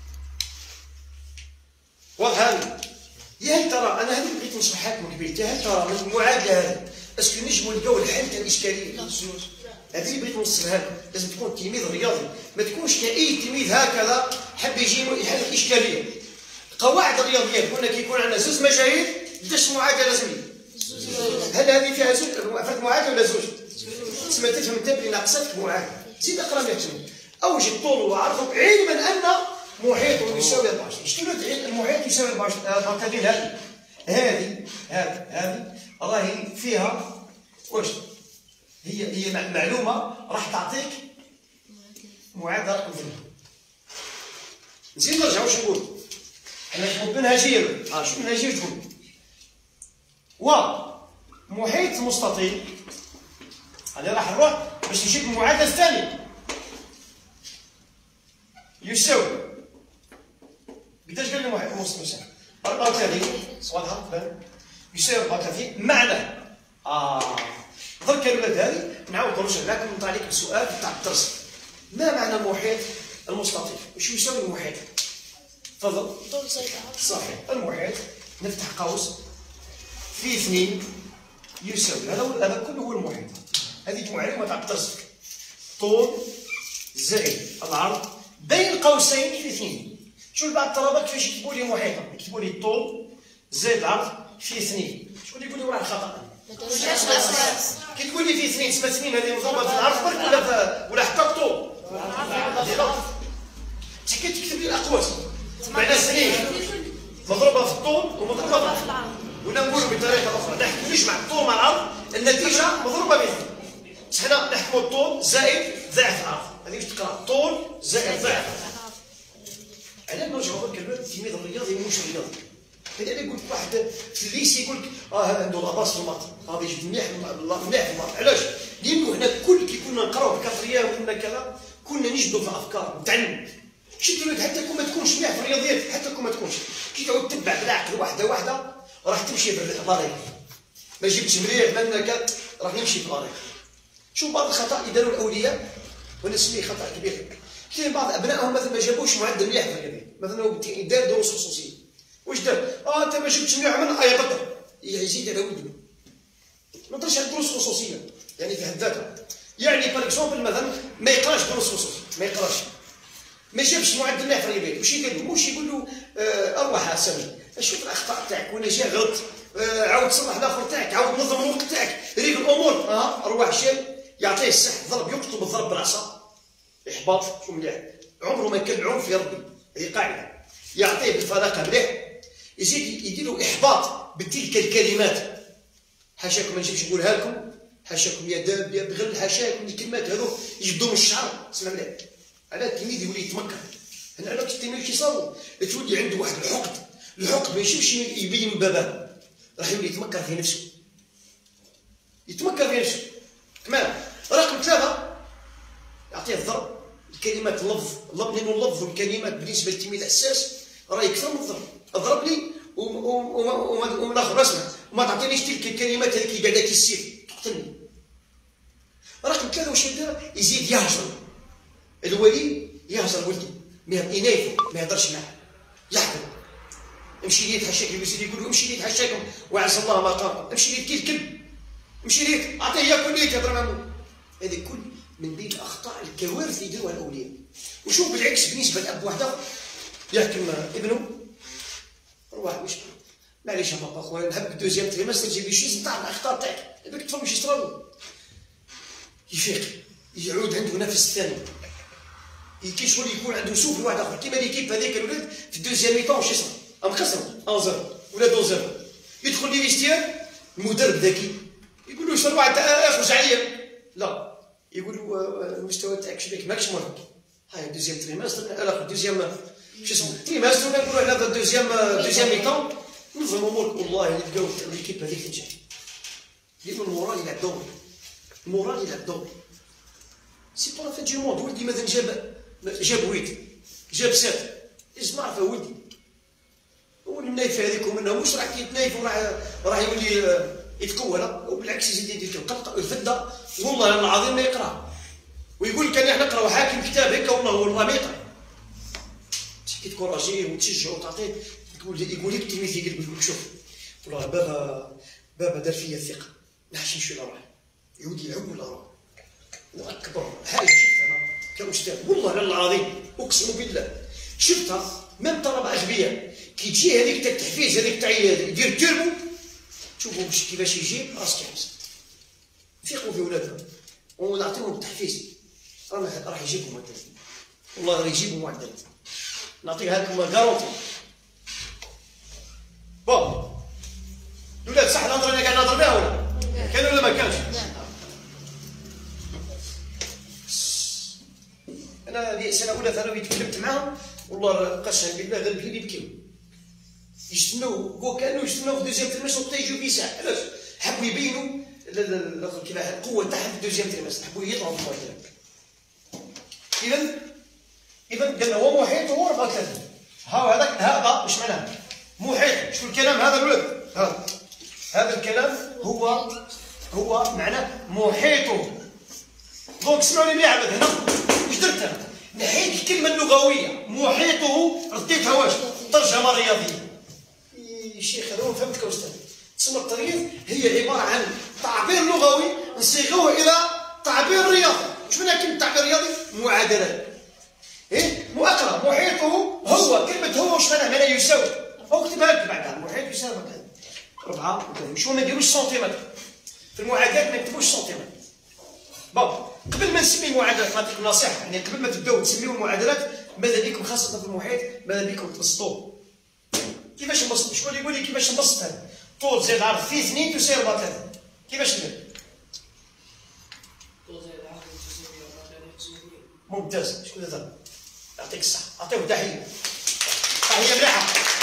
واضح هذه؟ يا هل ترى انا هذه بغيت نشرحها لكم قبيل، يا هل ترى من المعادله هذه اسكو نجموا نلقاو الحل تاع الاشكاليه؟ هذه اللي بغيت نوصلها لكم، لازم تكون تلميذ رياضي، ما تكونش كاي تلميذ هكذا حب يجي يحل الاشكاليه. قواعد الرياضيات قلنا كي يكون عندنا زوج مجاهيل قداش معادله لازم؟ هل هذه فيها زوج فرق معادله ولا زوج؟ تسمى تفهم انت بلي ناقصتك معادله. زيد اقرا لي اوجد طول وعرضه علما ان محيط يساوي أربعة وعشرين. شنو المحيط يساوي أربعة وعشرين؟ هذه هذه هذه هذه راهي فيها واش هي هي معلومه راح تعطيك معادله رقم ثمانية. نزيد نرجع واش نقول؟ حنا نكتبوا منهجيه. اه شنو منهجيه تقول؟ و محيط مستطيل. هذه راح نروح باش نجيب المعادله الثانيه. يساوي قداش قال لي محيط مستطيل؟ أربعة وثلاثين. واضحه تبان؟ يساوي أربعة وثلاثين معنى اه درك الولاد هذه نعاود نرجع لكم نطرح عليكم السؤال تاع الدرس. ما معنى المحيط المستطيل؟ وش يساوي المحيط؟ تفضل. صحيح. المحيط نفتح قوس في اثنين يساوي هذا هذا كله هو المحيط. هذه معلومه تاع الدرس. طول زائد العرض بين قوسين في اثنين. شوف بعض الطلبه كيفاش يكتبوا لي محيطا، يكتبوا لي الطول زائد العرض في اثنين. شكون يقول لي راه خطا؟ كي تقول لي في اثنين تسمى اثنين هذه مضروبه في العرض برك ولا ولا حتى الطول؟ كي تكتب لي الاقواس معنى اثنين مضروبه في الطول ومضروبه في العرض، ولا نقولوا بطريقه اخرى نحكم نجمع الطول مع العرض النتيجه مضروبه باثنين. حنا نحكموا الطول زائد ضعف العرض. هذه باش تقرا طول زائد ضعف. علاه نرجعوا برك الولد التلميذ الرياضي مش رياضي. هذا اللي يقول لك واحد في الليسي يقول لك اه هذا عنده لاباس في الماط، غادي يجيب مليح مليح في الماط. علاش؟ لانه هنا كل كي كنا نقراو بكاتريام وكنا كذا كنا نجبدوا في الافكار ونتعلموا. شفت الولد حتى كون ما تكونش مليح في الرياضيات، حتى كون ما تكونش كي تعود تتبع بالعقل واحده واحده راح تمشي في الطريق. ما جبتش مليح منك راح نمشي في الطريق. شوف بعض الخطا اللي داروا الاولياء وانا نسميه خطا كبير. كاين بعض ابنائهم مثلا ما جابوش معدل مليح في الرياضيات، مثلا هو دار دروس خصوصيه. واش دار؟ اه انت ما جبتش مليح من اه يبطل يزيد على ولده. ما نهضرش على دروس خصوصيه يعني في حد ذاتها. يعني بار اكزومبل مثلا ما يقراش دروس خصوصيه، ما يقراش. ما جابش معدل مليح في الرياضيات، واش يقول له؟ واش يقول له؟ آه اروح اسامي، شوف الاخطاء تاعك وانا جا غلط، آه عاود تصلح الاخر تاعك، عاود نظم الوقت تاعك، ريق الامور، اه اروح شاب يعطيه الصح، ضرب يقتل بالضرب بالعصا. احباط شو مليح، عمره ما كان عنف يا ربي، هذه قاعده. يعطيه بالفلاقه مليح، يزيد يدير له احباط بتلك الكلمات. حاشاكم ما نجمش نقولها لكم، حاشاكم يا داب يا بغل، حاشاكم الكلمات هذو يجبدوا من الشعر. اسمع مليح، على التلميذ يولي يتمكن. هنا على التلميذ كي يصاوب تولي عنده واحد الحقد، الحقد ما يمشيش يبين من باباه، راح يولي يتمكن في نفسه. يتمكن في نفسه. كمان رقم ثلاثة يعطيه الضرب، الكلمات اللفظ، لأنه اللفظ والكلمات بالنسبة للتلميذ حساس راه يكثر من الضرب. اضرب لي ومن الاخر اسمع وما تعطينيش تلك الكلمات هذيك قاعده كالسيف تقتلني. رقم ثلاثة واش يدير؟ يزيد يهجر. الولي يهجر ولده، ينايفو ما يهضرش معاه، يحكم. امشي لي يتحشاك يزيد يقول له امشي لي يتحشاكم وعز الله مقامكم، امشي لي كي الكلب، امشي لي اعطيه ياكل ليك يهضر معاه. هذه كل من بين الاخطاء الكوارث اللي يديروها الاولياء. وشوف بالعكس بالنسبه لاب واحد يحكم ابنه روح واش معليش يا بابا خويا نحبك دوزيام تريمستر جيب لي شي نتاع الاخطاء تاعك، ابنك تفهم واش يصرالو. يفيق يعود عنده نفس ثاني، كي شغل يكون عنده سوف لواحد اخر كيما ليكيب هذاك الولاد في الدوزيام ميطون واش يصرا؟ انقسموا واحد صفر ولا اثنين صفر. يدخل لي فيستير المدرب ذكي يقول له شنو واحد اخرج عليا، لا يقول له المستوى تاعك شبيك ماكش مرض. هاي دوزيام تريمستر الاخر دوزيام شو اسمه تريمستر نقولوا على هذا دوزيام دوزيام ميطون نظم امورك. والله اللي لقاو ليكيب هذيك تنجح لانه المورال يلعب دور، المورال يلعب دور. سي بور فان دو موند. ولدي مثلا جاب جاب ويت جاب سات لازم نعرفه ولدي هو النايفه هذيك ومنها واش راح يتنايف وراح راح يولي يتكون، وبالعكس يزيد يدير القلقه والفده. والله العظيم ما يقرا ويقول كان احنا نقراو حاكم كتاب هكا والله والله ما يقرا. كي تكوراجيه وتشجعو وتعطيه يقول يقول لك التلميذ يقول لك شوف والله بابا بابا دار فيا الثقه ما حش نمشي لروحي يعود يعود ولا روح واكبر حاجه شفتها انا كاستاذ والله العظيم اقسم بالله شفتها ميم طلبه اغبياء كي تجي هذيك تاع التحفيز هذيك تاع يدير تيرمو شوفوا كيفاش يجي راسك يحبس ثقوا في ولادنا ونعطيهم التحفيز راح راح يجيبوا معدل والله راح يجيبوا معدل نعطيها لكم كارونتي بون الولاد صح الهضره اللي قاعد نهضر بها ولا كان ولا ما كانش؟ انا هذه سنه اولى ثانوي تكلمت معاهم والله قسما بالله غير اللي يبكيو يستناو كانوا يستناو في دوزيام ترمس وقت يجيو في ساعه علاش حبوا يبينوا كيف القوه تاعهم في الدوزيام ترمس حبوا يطلعوا في المواد اذا اذا قالنا هو محيط هو أربعة وثلاثين ها هذاك هذا واش معناه محيط شو الكلام هذا الولد هذا هذا الكلام هو هو معناه محيطه دونك اسمعوني مليح عباد هنا واش درت انا نحيت الكلمه اللغويه محيطه رديتها واش ترجمه رياضيه يا شيخ هذا فهمتك يا استاذ تسمى التريث هي عباره عن تعبير لغوي نصيغوه الى تعبير رياضي واش معنى كلمه تعبير رياضي معادلات ايه مؤقرة محيطه هو كلمة هو واش معناها معناها يساوي او اكتبها لك بعدها المحيط يساوي كذا ربعة وكذا شو ما نديروش سنتيمتر في المعادلات ما نكتبوش سنتيمتر بون قبل ما نسمي المعادلات نعطيكم نصيحة يعني قبل ما تبداو تسميو المعادلات ماذا بكم خاصة في المحيط ماذا بكم تبسطوه كيفاش نبسط شكون يقول لي كيفاش نبسط هذا طول زائد عرض في اثنين تساوي أربعة ثلاثة كيفاش ندير طول زائد عرض تساوي أربعة ثلاثة تساوي ممتاز شكون هذا يعطيك الصحة أعطيه تحية تحية مليحة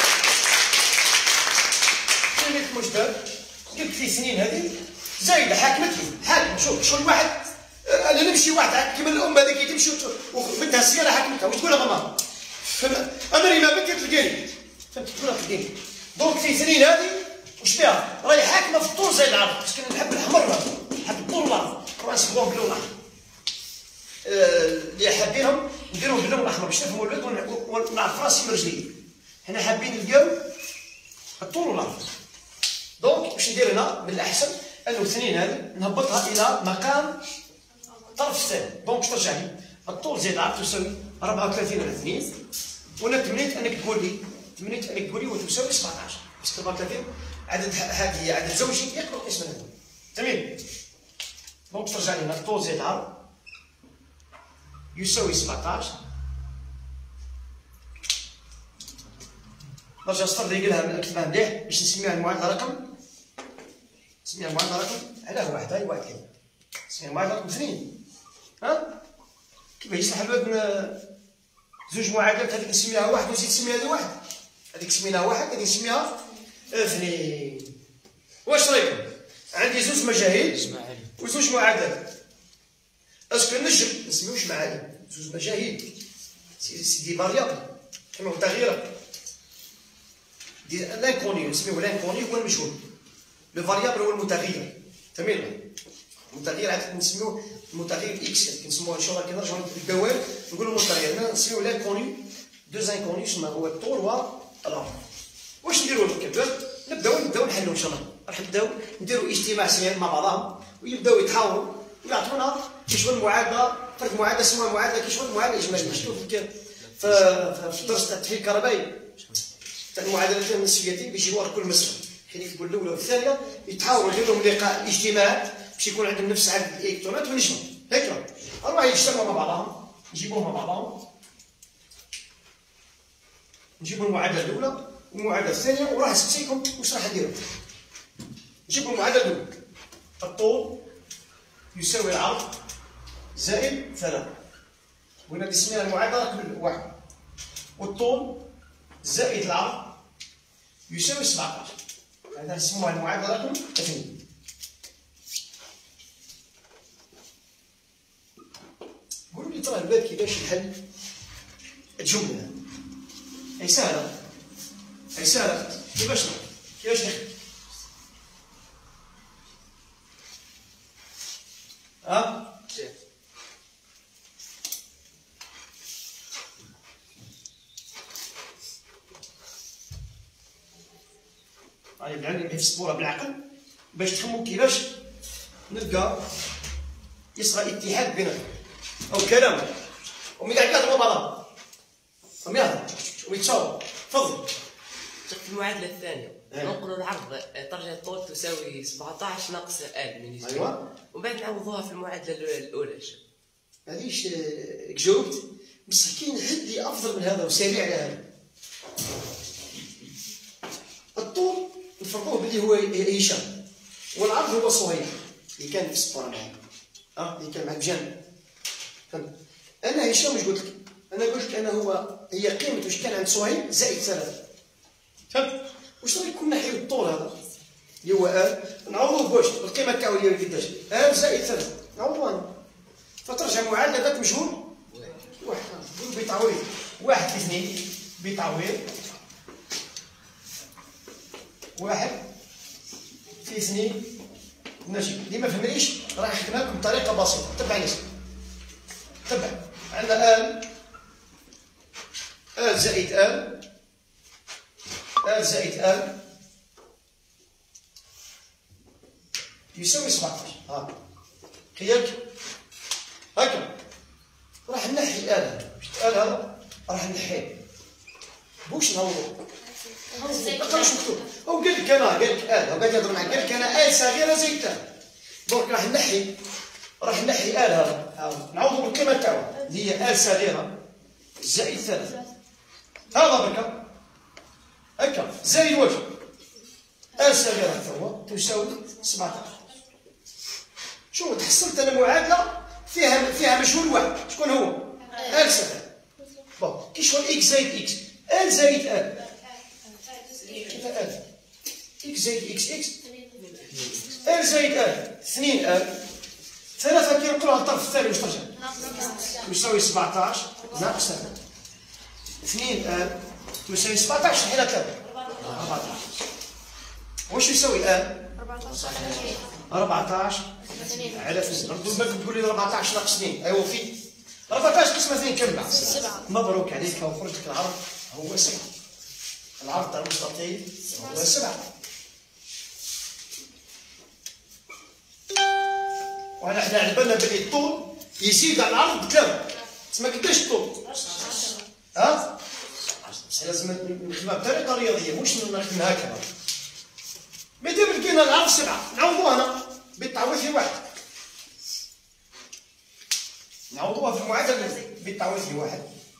كلمة المجدد قلت في سنين هذه زايدة حاكمتني حاكمة شوف شغل واحد أنا نمشي واحد كيما الأم هذيك تمشي وبنتها السيارة حاكمتها واش تقولها ماما أمري ما بنتي تلقاني فهمت تقولها تلقاني دونك في سنين هذه واش فيها راهي حاكمة في الطول زي العرض باسكو نحب الحمر نحب الطول والعرض طبعا نسبوهم باللون الأحمر اللي حابينهم نديرهم باللون الاحمر باش نفهموا الولد ونعرف راسي من رجلي حنا حابين نلقاو الطول والعرض دونك باش ندير هنا من الاحسن انه الاثنين هذه نهبطها الى مقام الطرف الثاني دونك باش ترجع لي الطول زائد العرض تساوي أربعة وثلاثين على اثنين وانا تمنيت انك تقول لي تمنيت انك تقول لي وتساوي سبعطاش باسكو أربعة وثلاثين عدد هذه هي عدد زوجي يقرا القسم هذا تمام دونك ترجع لي هنا الطول زائد العرض يساوي سبعطاش نرجع السطر اللي قالها نكتبها مليح باش نسميها المعادله رقم نسميها المعادله رقم علاه واحد هاي واحد كذا نسميها المعادله رقم اثنين ها كيف يصلح الواد زوج معادلات هذيك نسميها واحد وزيد نسميها هذه واحد هذيك سميناها واحد هذيك نسميها اثنين واش رايكم عندي زوج مجاهيل وزوج معادلات اسكو نجم نسميوش معالم زوج مجاهيل سي دي فاريابل كما متغيرات دي لانكوني نسميوه لانكوني هو المجهول لو فاريابل هو المتغير تمام المتغير عاد نسميوه المتغير اكس كنسموه ان شاء الله كي نرجعوا للدوال نقولوا المتغير هنا نسميوه لانكوني دو انكوني شنو هو الطول والعرض واش نديروا لك نبداو نبداو نحلوا ان شاء الله راح نبداو نديروا اجتماع سريع مع بعضهم ويبداو يتحاوروا ويعطونا كيشوف المعادله فرق معادله اسمها معادله كيشوف المعادله الاجماليه شفتوا في الدرس تاع التحليل الكهربائي تاع المعادلتين النسبيتين بيجيبوها كل مساله حين يكتبوا الاولى والثانيه يتحاوروا يديروا لهم لقاء اجتماع باش يكون عندهم نفس عدد الالكترونات ونجموا هكا اروح يجتمعوا مع بعضهم نجيبوهم مع بعضهم نجيبوا المعادله الاولى والمعادله الثانيه وراح نسقسيكم واش راح نديروا نجيبوا المعادله الاولى الطول يساوي العرض زائد ثلاثة وهنا نسميها المعادلة رقم واحد والطول زائد العرض يساوي سبعطاش هذا نسموها المعادلة رقم اثنين قولوا لي ترى الباب كيفاش نحل الجملة هي سهلة هي سهلة كيفاش كيفاش نخدم ها يعني نحفظوها بالعقل باش تفهموا كيفاش نلقى يصغى اتحاد بينهم او كلام ومن كاع كاع بعضهم فهم يهضر ويتصاوب. تفضل. في المعادلة الثانية ننقلوا العرض درجة طول تساوي سبعطاش ناقص ال من يساوي. ايوا. وبعد نعوضوها في المعادلة الأولى. هذيش جاوبت بصح كاين حد اللي افضل من هذا وسريع على هذا. الطول نفرقوه باللي هو هشام والعرض هو صهيب اللي كان في السبورة معايا اه اللي كان معاك بجانب. فهمت. انا هشام واش قلت لك؟ انا قلت لك انا هو هي قيمه واش كان عند صهيب زائد ثلاثه. فهمت. واش رايك كنا نحيو الطول هذا اللي هو ال نعوضوه بواش القيمه تاعو هي قداش؟ ال زائد ثلاثه نعوضوها فترجع معادله ذات مجهول واحد بتعويض واحد في اثنين بتعويض واحد في اثنين ماشي. اللي ما فهمنيش راح نخدمها لكم بطريقه بسيطه. تبع نفسك تبع. عندنا ال ال زائد ال ال زائد ال يساوي سبعطاش. ها خيالك هكا راح نحي ال هذا. ال هذا راح نحيه بوش نعوضو بقى مش مكتوب. هو قال لك انا قال لك ال هو قاعد يهضر معك قال لك انا ال صغيره زائد ال. دونك راح نحي راح نحي ال هذا نعوضو بالقيمه تاعو اللي هي ال صغيره زائد ثلاثه. هذا بركا هكا زائد واش ال صغيره حتى هو تساوي سبعطاش. شوف تحصلت انا معادله فيها فيها مجهول واحد. شكون هو؟ ال صغير. بون كي شغل اكس زائد اكس ال زائد ال كيف ال اكس زائد اكس اكس ال زائد ال اثنين ال ثلاثة كي نقولوها الطرف الثاني واش ترجع؟ يساوي سبعطاش ناقص ثلاثة. اثنين ال تساوي سبعطاش حنا ثلاثة أربعطاش. واش يساوي ال؟ أربعطاش على اثنين. ردوا بالك تقول لي أربعطاش ناقص اثنين. أيوا في أربعطاش قسمة اثنين كم بعد؟ سبعة. مبروك عليك وخرج لك العرض هو سبعة. العرض تاع المستطيل هو سبعة. وهنا حنا على بالنا بلي الطول يزيد على العرض بثلاثة. تسمى قداش الطول؟ ها؟ لازم نخدمها بطريقة رياضية مش نخدمها هكذا. مادام لقينا العرض سبعة نعوضوها هنا بالتعويض في واحد. نعوضوها في المعادلة بالتعويض في واحد.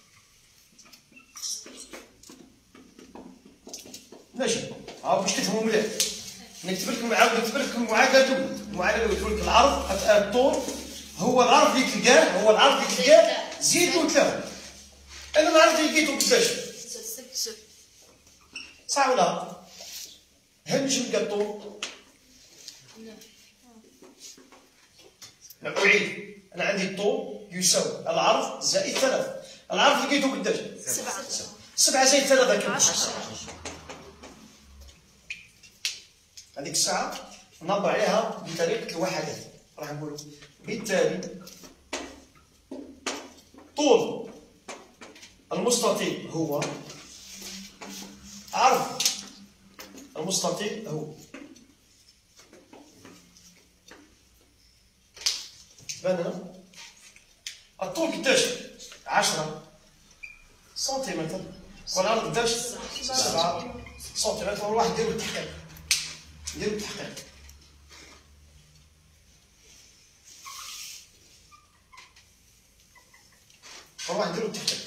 ماشي. ها باش تفهموا مليح. نكتب لكم عاود نكتب لكم المعادلة الأولى. المعادلة الأولى تقول لك العرض الطول هو العرض اللي تلقاه هو العرض اللي تلقاه زيدو ثلاثة. أنا العرض اللي لقيتو قداش؟ صح ولا؟ هل باش نلقى الطول؟ أعيد. أنا عندي الطول يساوي العرض زائد ثلاثة. العرض لقيتو قداش؟ سبعة. سبعة زائد ثلاثة كم؟ عشرة. هذيك الساعة نعبر عليها بطريقة الوحدات. راح نقولوا بالتالي طول المستطيل هو عرض المستطيل هو بنا الطول قداش؟ عشرة سنتيمتر والعرض قداش؟ سبعة سنتيمتر. والواحد نديرو التحقيق نديرو التحقيق. والواحد نديرو التحقيق.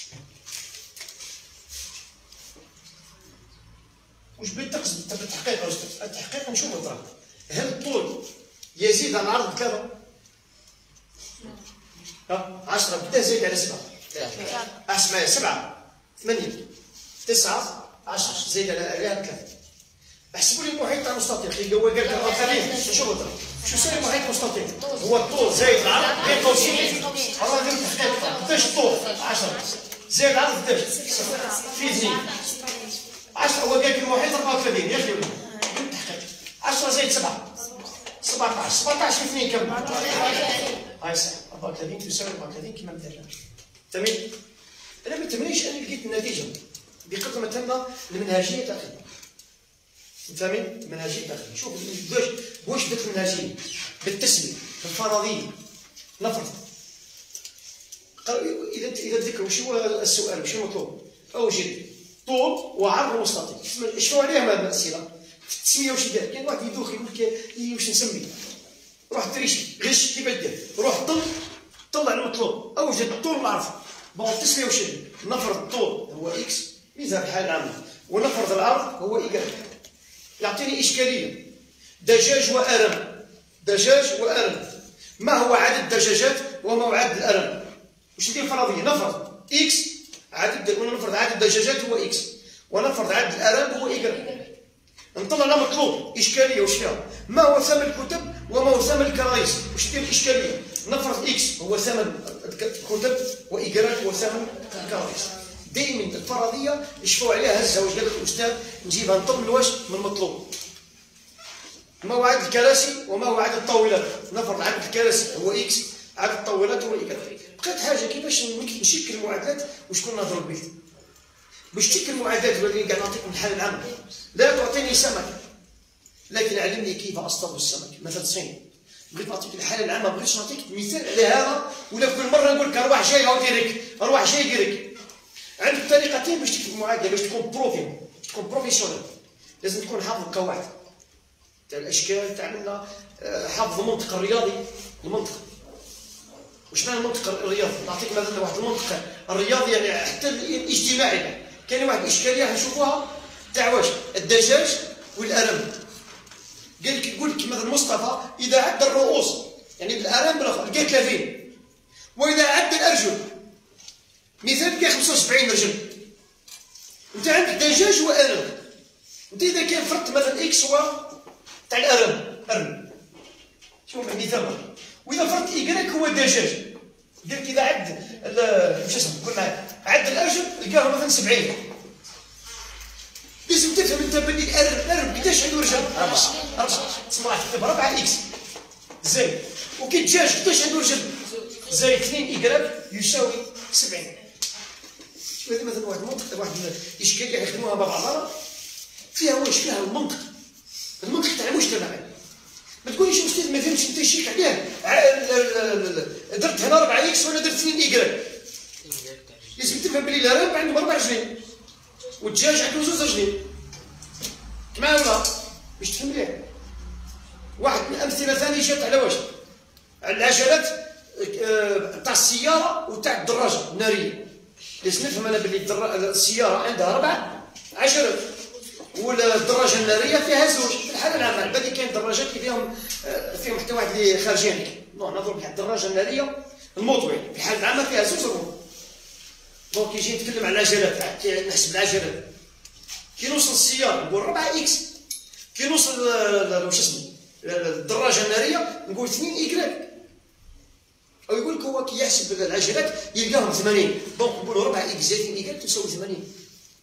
واش بغيت تقصد بالتحقيق؟ التحقيق نشوفو ترى هل الطول يزيد على العرض بكذا؟ ها عشرة بدا زايد على سبعة. اسمع سبعة ثمانية تسعة عشرة زايد على عليها ثلاثة. احسبوا لي المحيط تاع المستطيل. خي هو قال لك الآخرين شوفوا ترى شو يساوي المحيط المستطيل؟ هو الطول زايد العرض بين قوسين. الله نديرو التحقيق. قداش الطول؟ عشرة زايد العرض قداش؟ في اثنين. عشرة هو قال لك المحيط أربعة وثلاثين. ياك يا ولدي؟ نديرو التحقيق. عشرة زايد سبعة سبعطاش. سبعطاش في اثنين كم؟ هاي صح. أربعة وثلاثين تساوي أربعة وثلاثين كما مثلا. تمام؟ أنا ما تهمنيش أنا لقيت النتيجة بقدر ما تهمنا المنهجية تاعها. فاهمين؟ منهجي داخلي. شوف واش واش بدات المنهجيه بالتسميه بالفرضيه. نفرض اذا اذا تذكروا شو هو السؤال وش المطلوب؟ اوجد طول وعرض مستطيل. شنو عليهم هذه الاسئله؟ في التسميه واش يدير؟ كاين واحد يدوخ يقول لك واش نسمي؟ روح تريشي غش كيفاش دير؟ روح طل طلع المطلوب. اوجد الطول والعرض. بون التسميه واش يدير؟ نفرض الطول هو اكس ميزان الحاله العامه، ونفرض العرض هو ايكغيك. يعطيني اشكاليه. دجاج وارم. دجاج وارم. ما هو عدد الدجاجات وما هو عدد الارانب؟ واش ندير فرضيه؟ نفرض اكس عدد، ونفرض عدد الدجاجات هو اكس، ونفرض عدد الارانب هو ايكغيك. نطلع لنا مطلوب اشكاليه واش فيها؟ ما هو ثمن الكتب وما هو ثمن الكراريس؟ واش ندير اشكاليه؟ نفرض اكس هو ثمن الكتب وايكغيك هو ثمن الكراريس. دائما الفرضيه يشفوا عليها هزه. واش قال لك الاستاذ؟ نجيبها نطمن واش من المطلوب. ما هو عدد الكراسي وما هو عدد الطاولات؟ نفرض عدد الكراسي هو اكس، عدد الطاولات هو ايكغيك. بقات حاجه كيفاش نشكل المعادلات وشكون نهضروا به. باش تشكل المعادلات ولكن كاع نعطيكم الحاله العامه. لا تعطيني سمك لكن علمني كيف اصطاد السمك. مثل صيني بغيت نعطيك الحاله العامه، ما بغيتش نعطيك مثال على هذا ولا كل مره نقول لك ارواح جاي او ديريك ارواح جاي ديريك. عندك طريقتين باش تكتب المعادله باش تكون بروفي تكون بروفيسيونيل. لازم تكون حافظ القواعد تاع الاشكال تاع حافظ المنطق الرياضي. المنطق واش معنى المنطق الرياضي؟ نعطيك مثلا واحد المنطق الرياضي يعني حتى الاجتماعي. كاين واحد الاشكاليه نشوفوها تاع واش الدجاج والارانب. قال لك يقول لك مثلا مصطفى اذا عد الرؤوس يعني بالارانب لقى ثلاثين، واذا عد الارجل مثال لقى خمسة وسبعين رجل. انت عندك دجاج وارانب. انت اذا كان فرضت مثلا اكس هو تاع الارانب ارنب، شوف مثال. واذا فرضت ايكغيك هو الدجاج، قال لك اذا عد واش اسمه قلنا عد الارجل لقاه مثلا سبعين. لازم تفهم انت بلي الارنب الارنب قداش عنده رجل؟ اربعه اربعه تسمى تكتب اربعه اكس زين. وكي الدجاج قداش عنده رجل؟ زائد اثنين ايكغيك يساوي سبعين. شوف هذا مثلا واحد المنطق واحد الاشكاليه يخدموها مع بعضها فيها واش فيها المنطق المنطق تاع المجتمع. ما تقوليش استاذ ما فهمتش انت شيك عليه درت هنا أربعة اكس ولا درت اثنين ايكغيك. لازم تفهم بلي الارانب عندهم اربع رجلين والدجاج عنده زوج رجلين. كما ولا باش تفهم مليح. واحد من الامثله ثانيه جات على واش؟ على العجلات تاع السياره وتاع الدراجه الناريه. لازم نفهم انا بلي السياره عندها اربع عجلات والدراجه الناريه فيها زوج. في الحاله العامه الباقي كاين دراجات اللي فيهم فيهم حتى واحد اللي خارجين نو نضرب بحال الدراجه الناريه الموطوي في الحاله العامه فيها زوج رجول. دونك يجي نتكلم على العجلات نحسب العجلات. كي نوصل السياره نقول أربعة اكس، كي نوصل واش اسمه الدراجه الناريه نقول اثنين ايكغيك. او يقول لك هو كي يحسب العجلات يلقاهم ثمانين، دونك نقولوا أربعة اكس زائد اثنين ايكغيك تساوي ثمانين.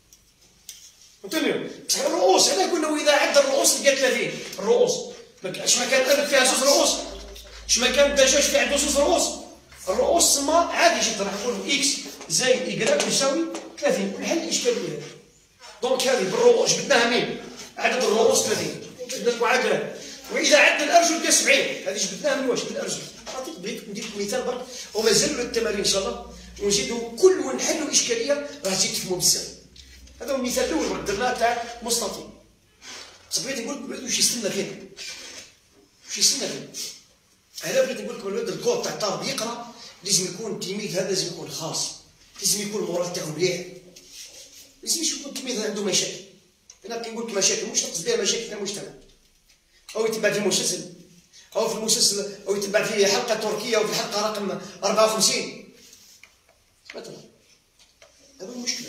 فهمتني؟ بصح الرؤوس علاه قلنا واذا عد الرؤوس لقى ثلاثين. الرؤوس اش ما كان الارنب فيها زوج رؤوس؟ اش ما كان الدجاج فيه عنده زوج رؤوس؟ الرؤوس تسمى عادي جدا راح نقولوا اكس زائد ايكغيك يساوي ثلاثين. نحل الاشكاليه. دونك هذه بالرؤوس جبدناها مين؟ عدد الرؤوس ثلاثين. جبدنا المعادله. واذا عد الارجل لقى سبعين. هذه جبدناها من واش؟ من الارجل. عطيك بغيت ندير لكم مثال برك ومازالوا التمارين ان شاء الله ونزيدوا كل ونحلوا اشكاليه راح تزيد تفهموا بزاف. هذا هو المثال الاول درناه تاع مستطيل. بصح بغيت نقول لك واش يستنى فينا. واش يستنى فينا. انا بغيت نقول لكم الولد الكور تاع الطالب يقرا لازم يكون التلميذ هذا لازم يكون خاص. لازم يكون المورال تاعو مليح. لازمش يكون التلميذ عنده مشاكل. انا كي نقول لك مشاكل مش نقصد بها مشاكل تاع المجتمع. او يتبع في مسلسل او في المسلسل او يتبع في حلقه تركيه او في الحلقه رقم أربعة وخمسين مثلا. هذا المشكله.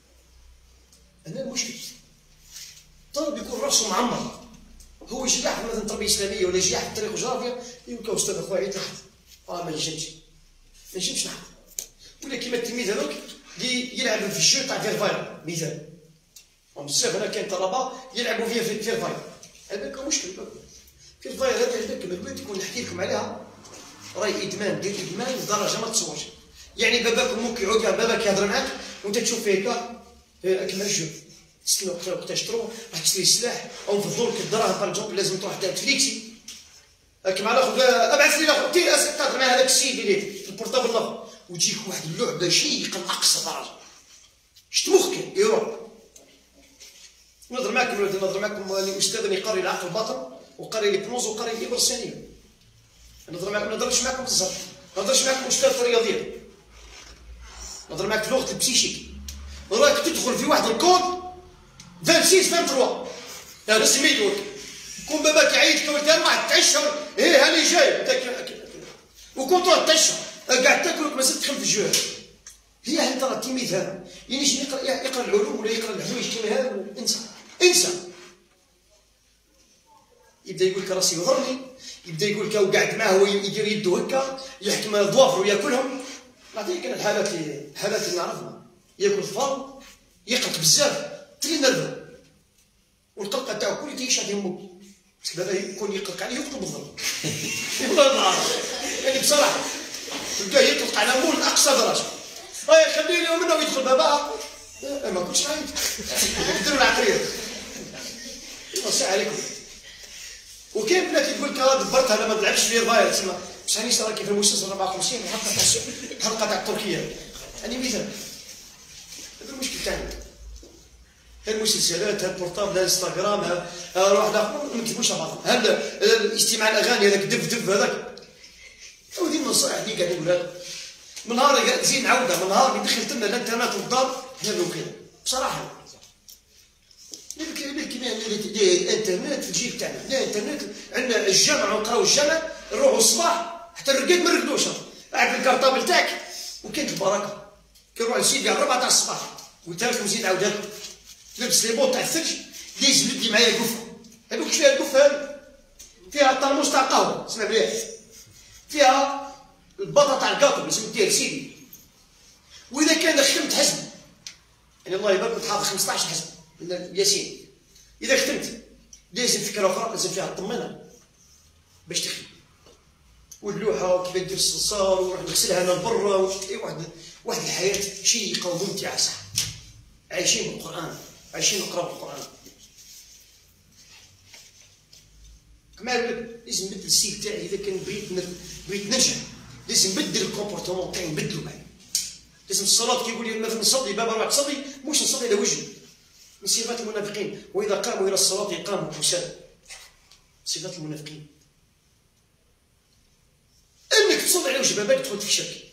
هنا المشكل. الطالب يكون راسه معمر. هو يجي يحفظ مثلا تربيه اسلاميه ولا يجي يحفظ تاريخ وجغرافيا يقول لك استاذ اخويا عيط نحفظ. اه ما نجمش. ما نجمش نحفظ. ولا كيما التلميذ هذوك اللي يلعب في الجو تاع فيرفاير مثال. بزاف هنا كاين طلبه يلعبوا فيها في فيرفاير. هذاك مشكل. فيرفاير هذا هذاك المعلومات يكون نحكي لكم عليها راهي ادمان ديال ادمان لدرجه ما تصورش. يعني باباك وامك يعود باباك يهضر معاك وانت تشوف فيه هكا كيما الجو تستنى وقتها تشرو راح تشري السلاح او نفضوا لك الدراهم باغ اكزومبل لازم تروح دار فليكسي كيما ناخذ ابعث لي الاخر تي تهضر مع هذاك السيد اللي في البورطابل الاخر وتجيك واحد اللعبه شيقه لاقصى درجه شت مخك يروح نهضر معكم الولاد نهضر معكم الاستاذ اللي قاري العقل الباطن وقاري لي بنوز وقاري لي برسانيه نهضر معكم ما نهضرش معكم بالزبط ما نهضرش معكم استاذ في الرياضيات نهضر معك في لغه البسيشيك راك تدخل في واحد الكود ستة وعشرين ثلاثة وعشرين هذا سميتو كون باباك يعيط لك انت واحد تعشر ايه هاني جاي وكون تروح تعشر قاعد تاكل مازال تدخل في الجوع هي هل ترى التلميذ هذا يجي يقرا يقرا العلوم ولا يقرا الحوايج كيما هذا انسى انسى يبدا يقول لك راسي يضرني يبدا يقول لك وقعد معاه هو يدير يده هكا يحكم الظوافر وياكلهم نعطيك انا الحالات اللي الحالات اللي نعرفها ياكل الفار يقلق بزاف تري نرفه والقلقه تاعو كل تيشهد يموت باسكو هذا يكون يقلق عليه يقتل بالضرب والله العظيم يعني بصراحه تلقاه يقلق على مول اقصى درجه اي خليني ومنه ويدخل بابا ما كنتش عايد ديروا العقليه نصيح عليكم وكاين بنات تقول لك دبرتها انا ما نلعبش في الفاير تسمى شحال صرا كيف المسلسل أربعة وخمسين الحلقه تاع تركيا يعني مثال هذا المشكل تاعنا المسلسلات هاد البورطابل هاد الانستغرام هاد واحد اخر ما نكذبوش على بعض هاد الاستماع الاغاني هذاك دف دف هذاك ودي النصائح اللي قاعد نقولها من نهار تزيد نعاودها من نهار اللي دخلت لنا الانترنت والدار حنا كذا بصراحه الانترنت في الجيل تاعنا حنا الانترنت عندنا الجامع ونقراو الجامع نروحوا الصباح حتى الرقاد ما نرقدوش قاعد الكارطابل تاعك وكاين البركه كي نروح نسيدي على الربعه تاع الصباح قلت لكم نزيد نعاودها لكم لبس لي بوط تاع الثلج ديز ندي معايا قفه هذوك اش فيها القفه هذه فيها طرموس تاع قهوه اسمع مليح فيها البطاطا تاع الكاطو اللي سميتيها لسيدي واذا كان ختمت حزب يعني الله يبارك كنت حافظ خمسطاش حزب من ياسين اذا ختمت لازم فكره اخرى لازم فيها الطمانه باش تخدم واللوحه وكيف دير الصلصال ونروح نغسلها انا لبرا واحد واحد الحياه شيقه وممتعه صح عايشين بالقران عايشين نقراو القران كما لازم نبدل السيل تاعي اذا كان بغيت بغيت ننجح لازم نبدل الكومبورتمون تاعي نبدلو معايا لازم الصلاه كيقول لي مثلا نصلي بابا راح تصلي مش نصلي على وجهي من صفات المنافقين واذا قاموا الى الصلاه قاموا كسالى صفات المنافقين انك تصلي على وجه باباك تدخل في الشرك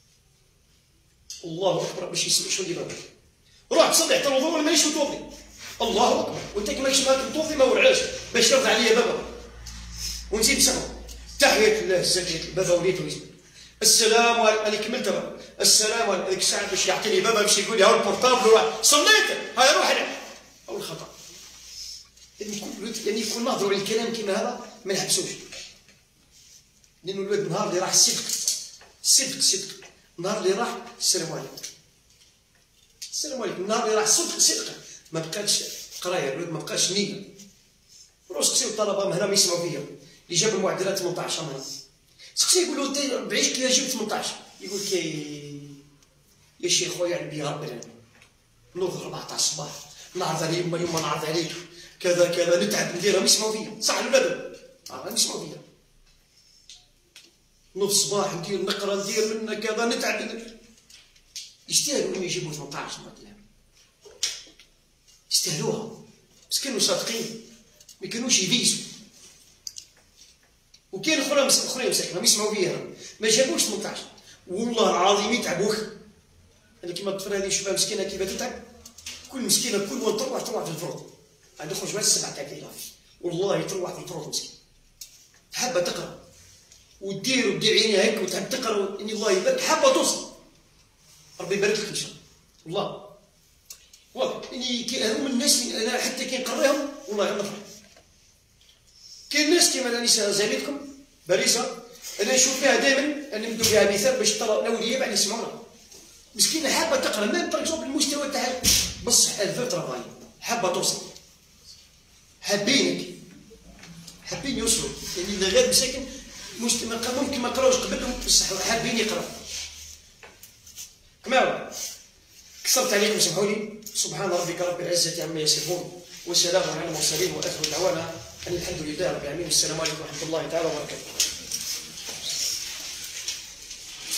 الله اكبر باش يسمع شنو دير باباك روح تصلي حتى الوضوء ولا مانيش متوضي الله اكبر وانت كي ماكش متوضي ما ورعاش باش يرضى عليا بابا ونزيد نسمعوا تحيه الله الزكاه بابا وليت ويزيد السلام عليكم انا كملت بابا السلام عليكم هذيك الساعه باش يعطيني بابا باش يقول لي ها البورطابل روح صليت هاي روح انا اول خطا يعني يكون يعني يكون ناظروا على الكلام كيما هذا ما نحبسوش لانه الواد النهار اللي راح الصدق الصدق الصدق النهار اللي راح السلام عليكم السلام عليكم النهار اللي راح الصدق صدق ما بقاتش قرايه الواد ما بقاش نيه روح سقسيو الطلبه من هنا ما يسمعوا فيا اللي جاب المعدلات ثمنطاش من هنا سقسي يقول له انت بعيش كي جبت ثمنطاش يقول لك يا شيخ خويا على بيها ربي نوض أربعة تاع الصباح نعرض عليه يما يما نعرض عليك كذا كذا نتعب نديرها ما يسمعوا فيا صح ولا لا؟ اه ما يسمعوا فيا نوض الصباح ندير نقرا ندير منا كذا نتعب يستاهلوا انه يجيبوا ثمنطاش يستاهلوها بس كانوا صادقين ما كانوش يفيزوا وكاين اخرين اخرين مساكين ما يسمعوا فيها ما جابوش ثمنطاش والله العظيم يتعبوك انا كيما الطفله هذه نشوفها مسكينه كيف تتعب كل مسكينه كل وين تروح تروح في الفرض عاد يخرج بس سبعة تاع كيلو والله تروح في الفرض مسكين حابه تقرا ودير ودير عينيها هيك وتحب تقرا اني الله يبارك حابه توصل ربي يبارك لك ان شاء الله والله واضح اني كي هذوما الناس انا حتى كي نقراهم والله غير نفرح كاين ناس كيما انا نساء زميلكم باريسه انا نشوف فيها دائما انا ندو فيها مثال باش ترى الاولياء بعد يسمعونا مسكينه حابه تقرا ميم باغ اكزومبل المستوى تاعها بصح الفا ترافاي حابه توصل حابينك حابين يوصلوا يعني اذا غير مساكن ممكن ما قراوش قبلهم بصح حابين يقراو كما كسرت عليكم سمحوا لي سبحان ربك رب العزة عما يصفون وسلام على المرسلين وآخر دعوانا أن الحمد لله رب العالمين. والسلام عليكم ورحمة الله تعالى وبركاته.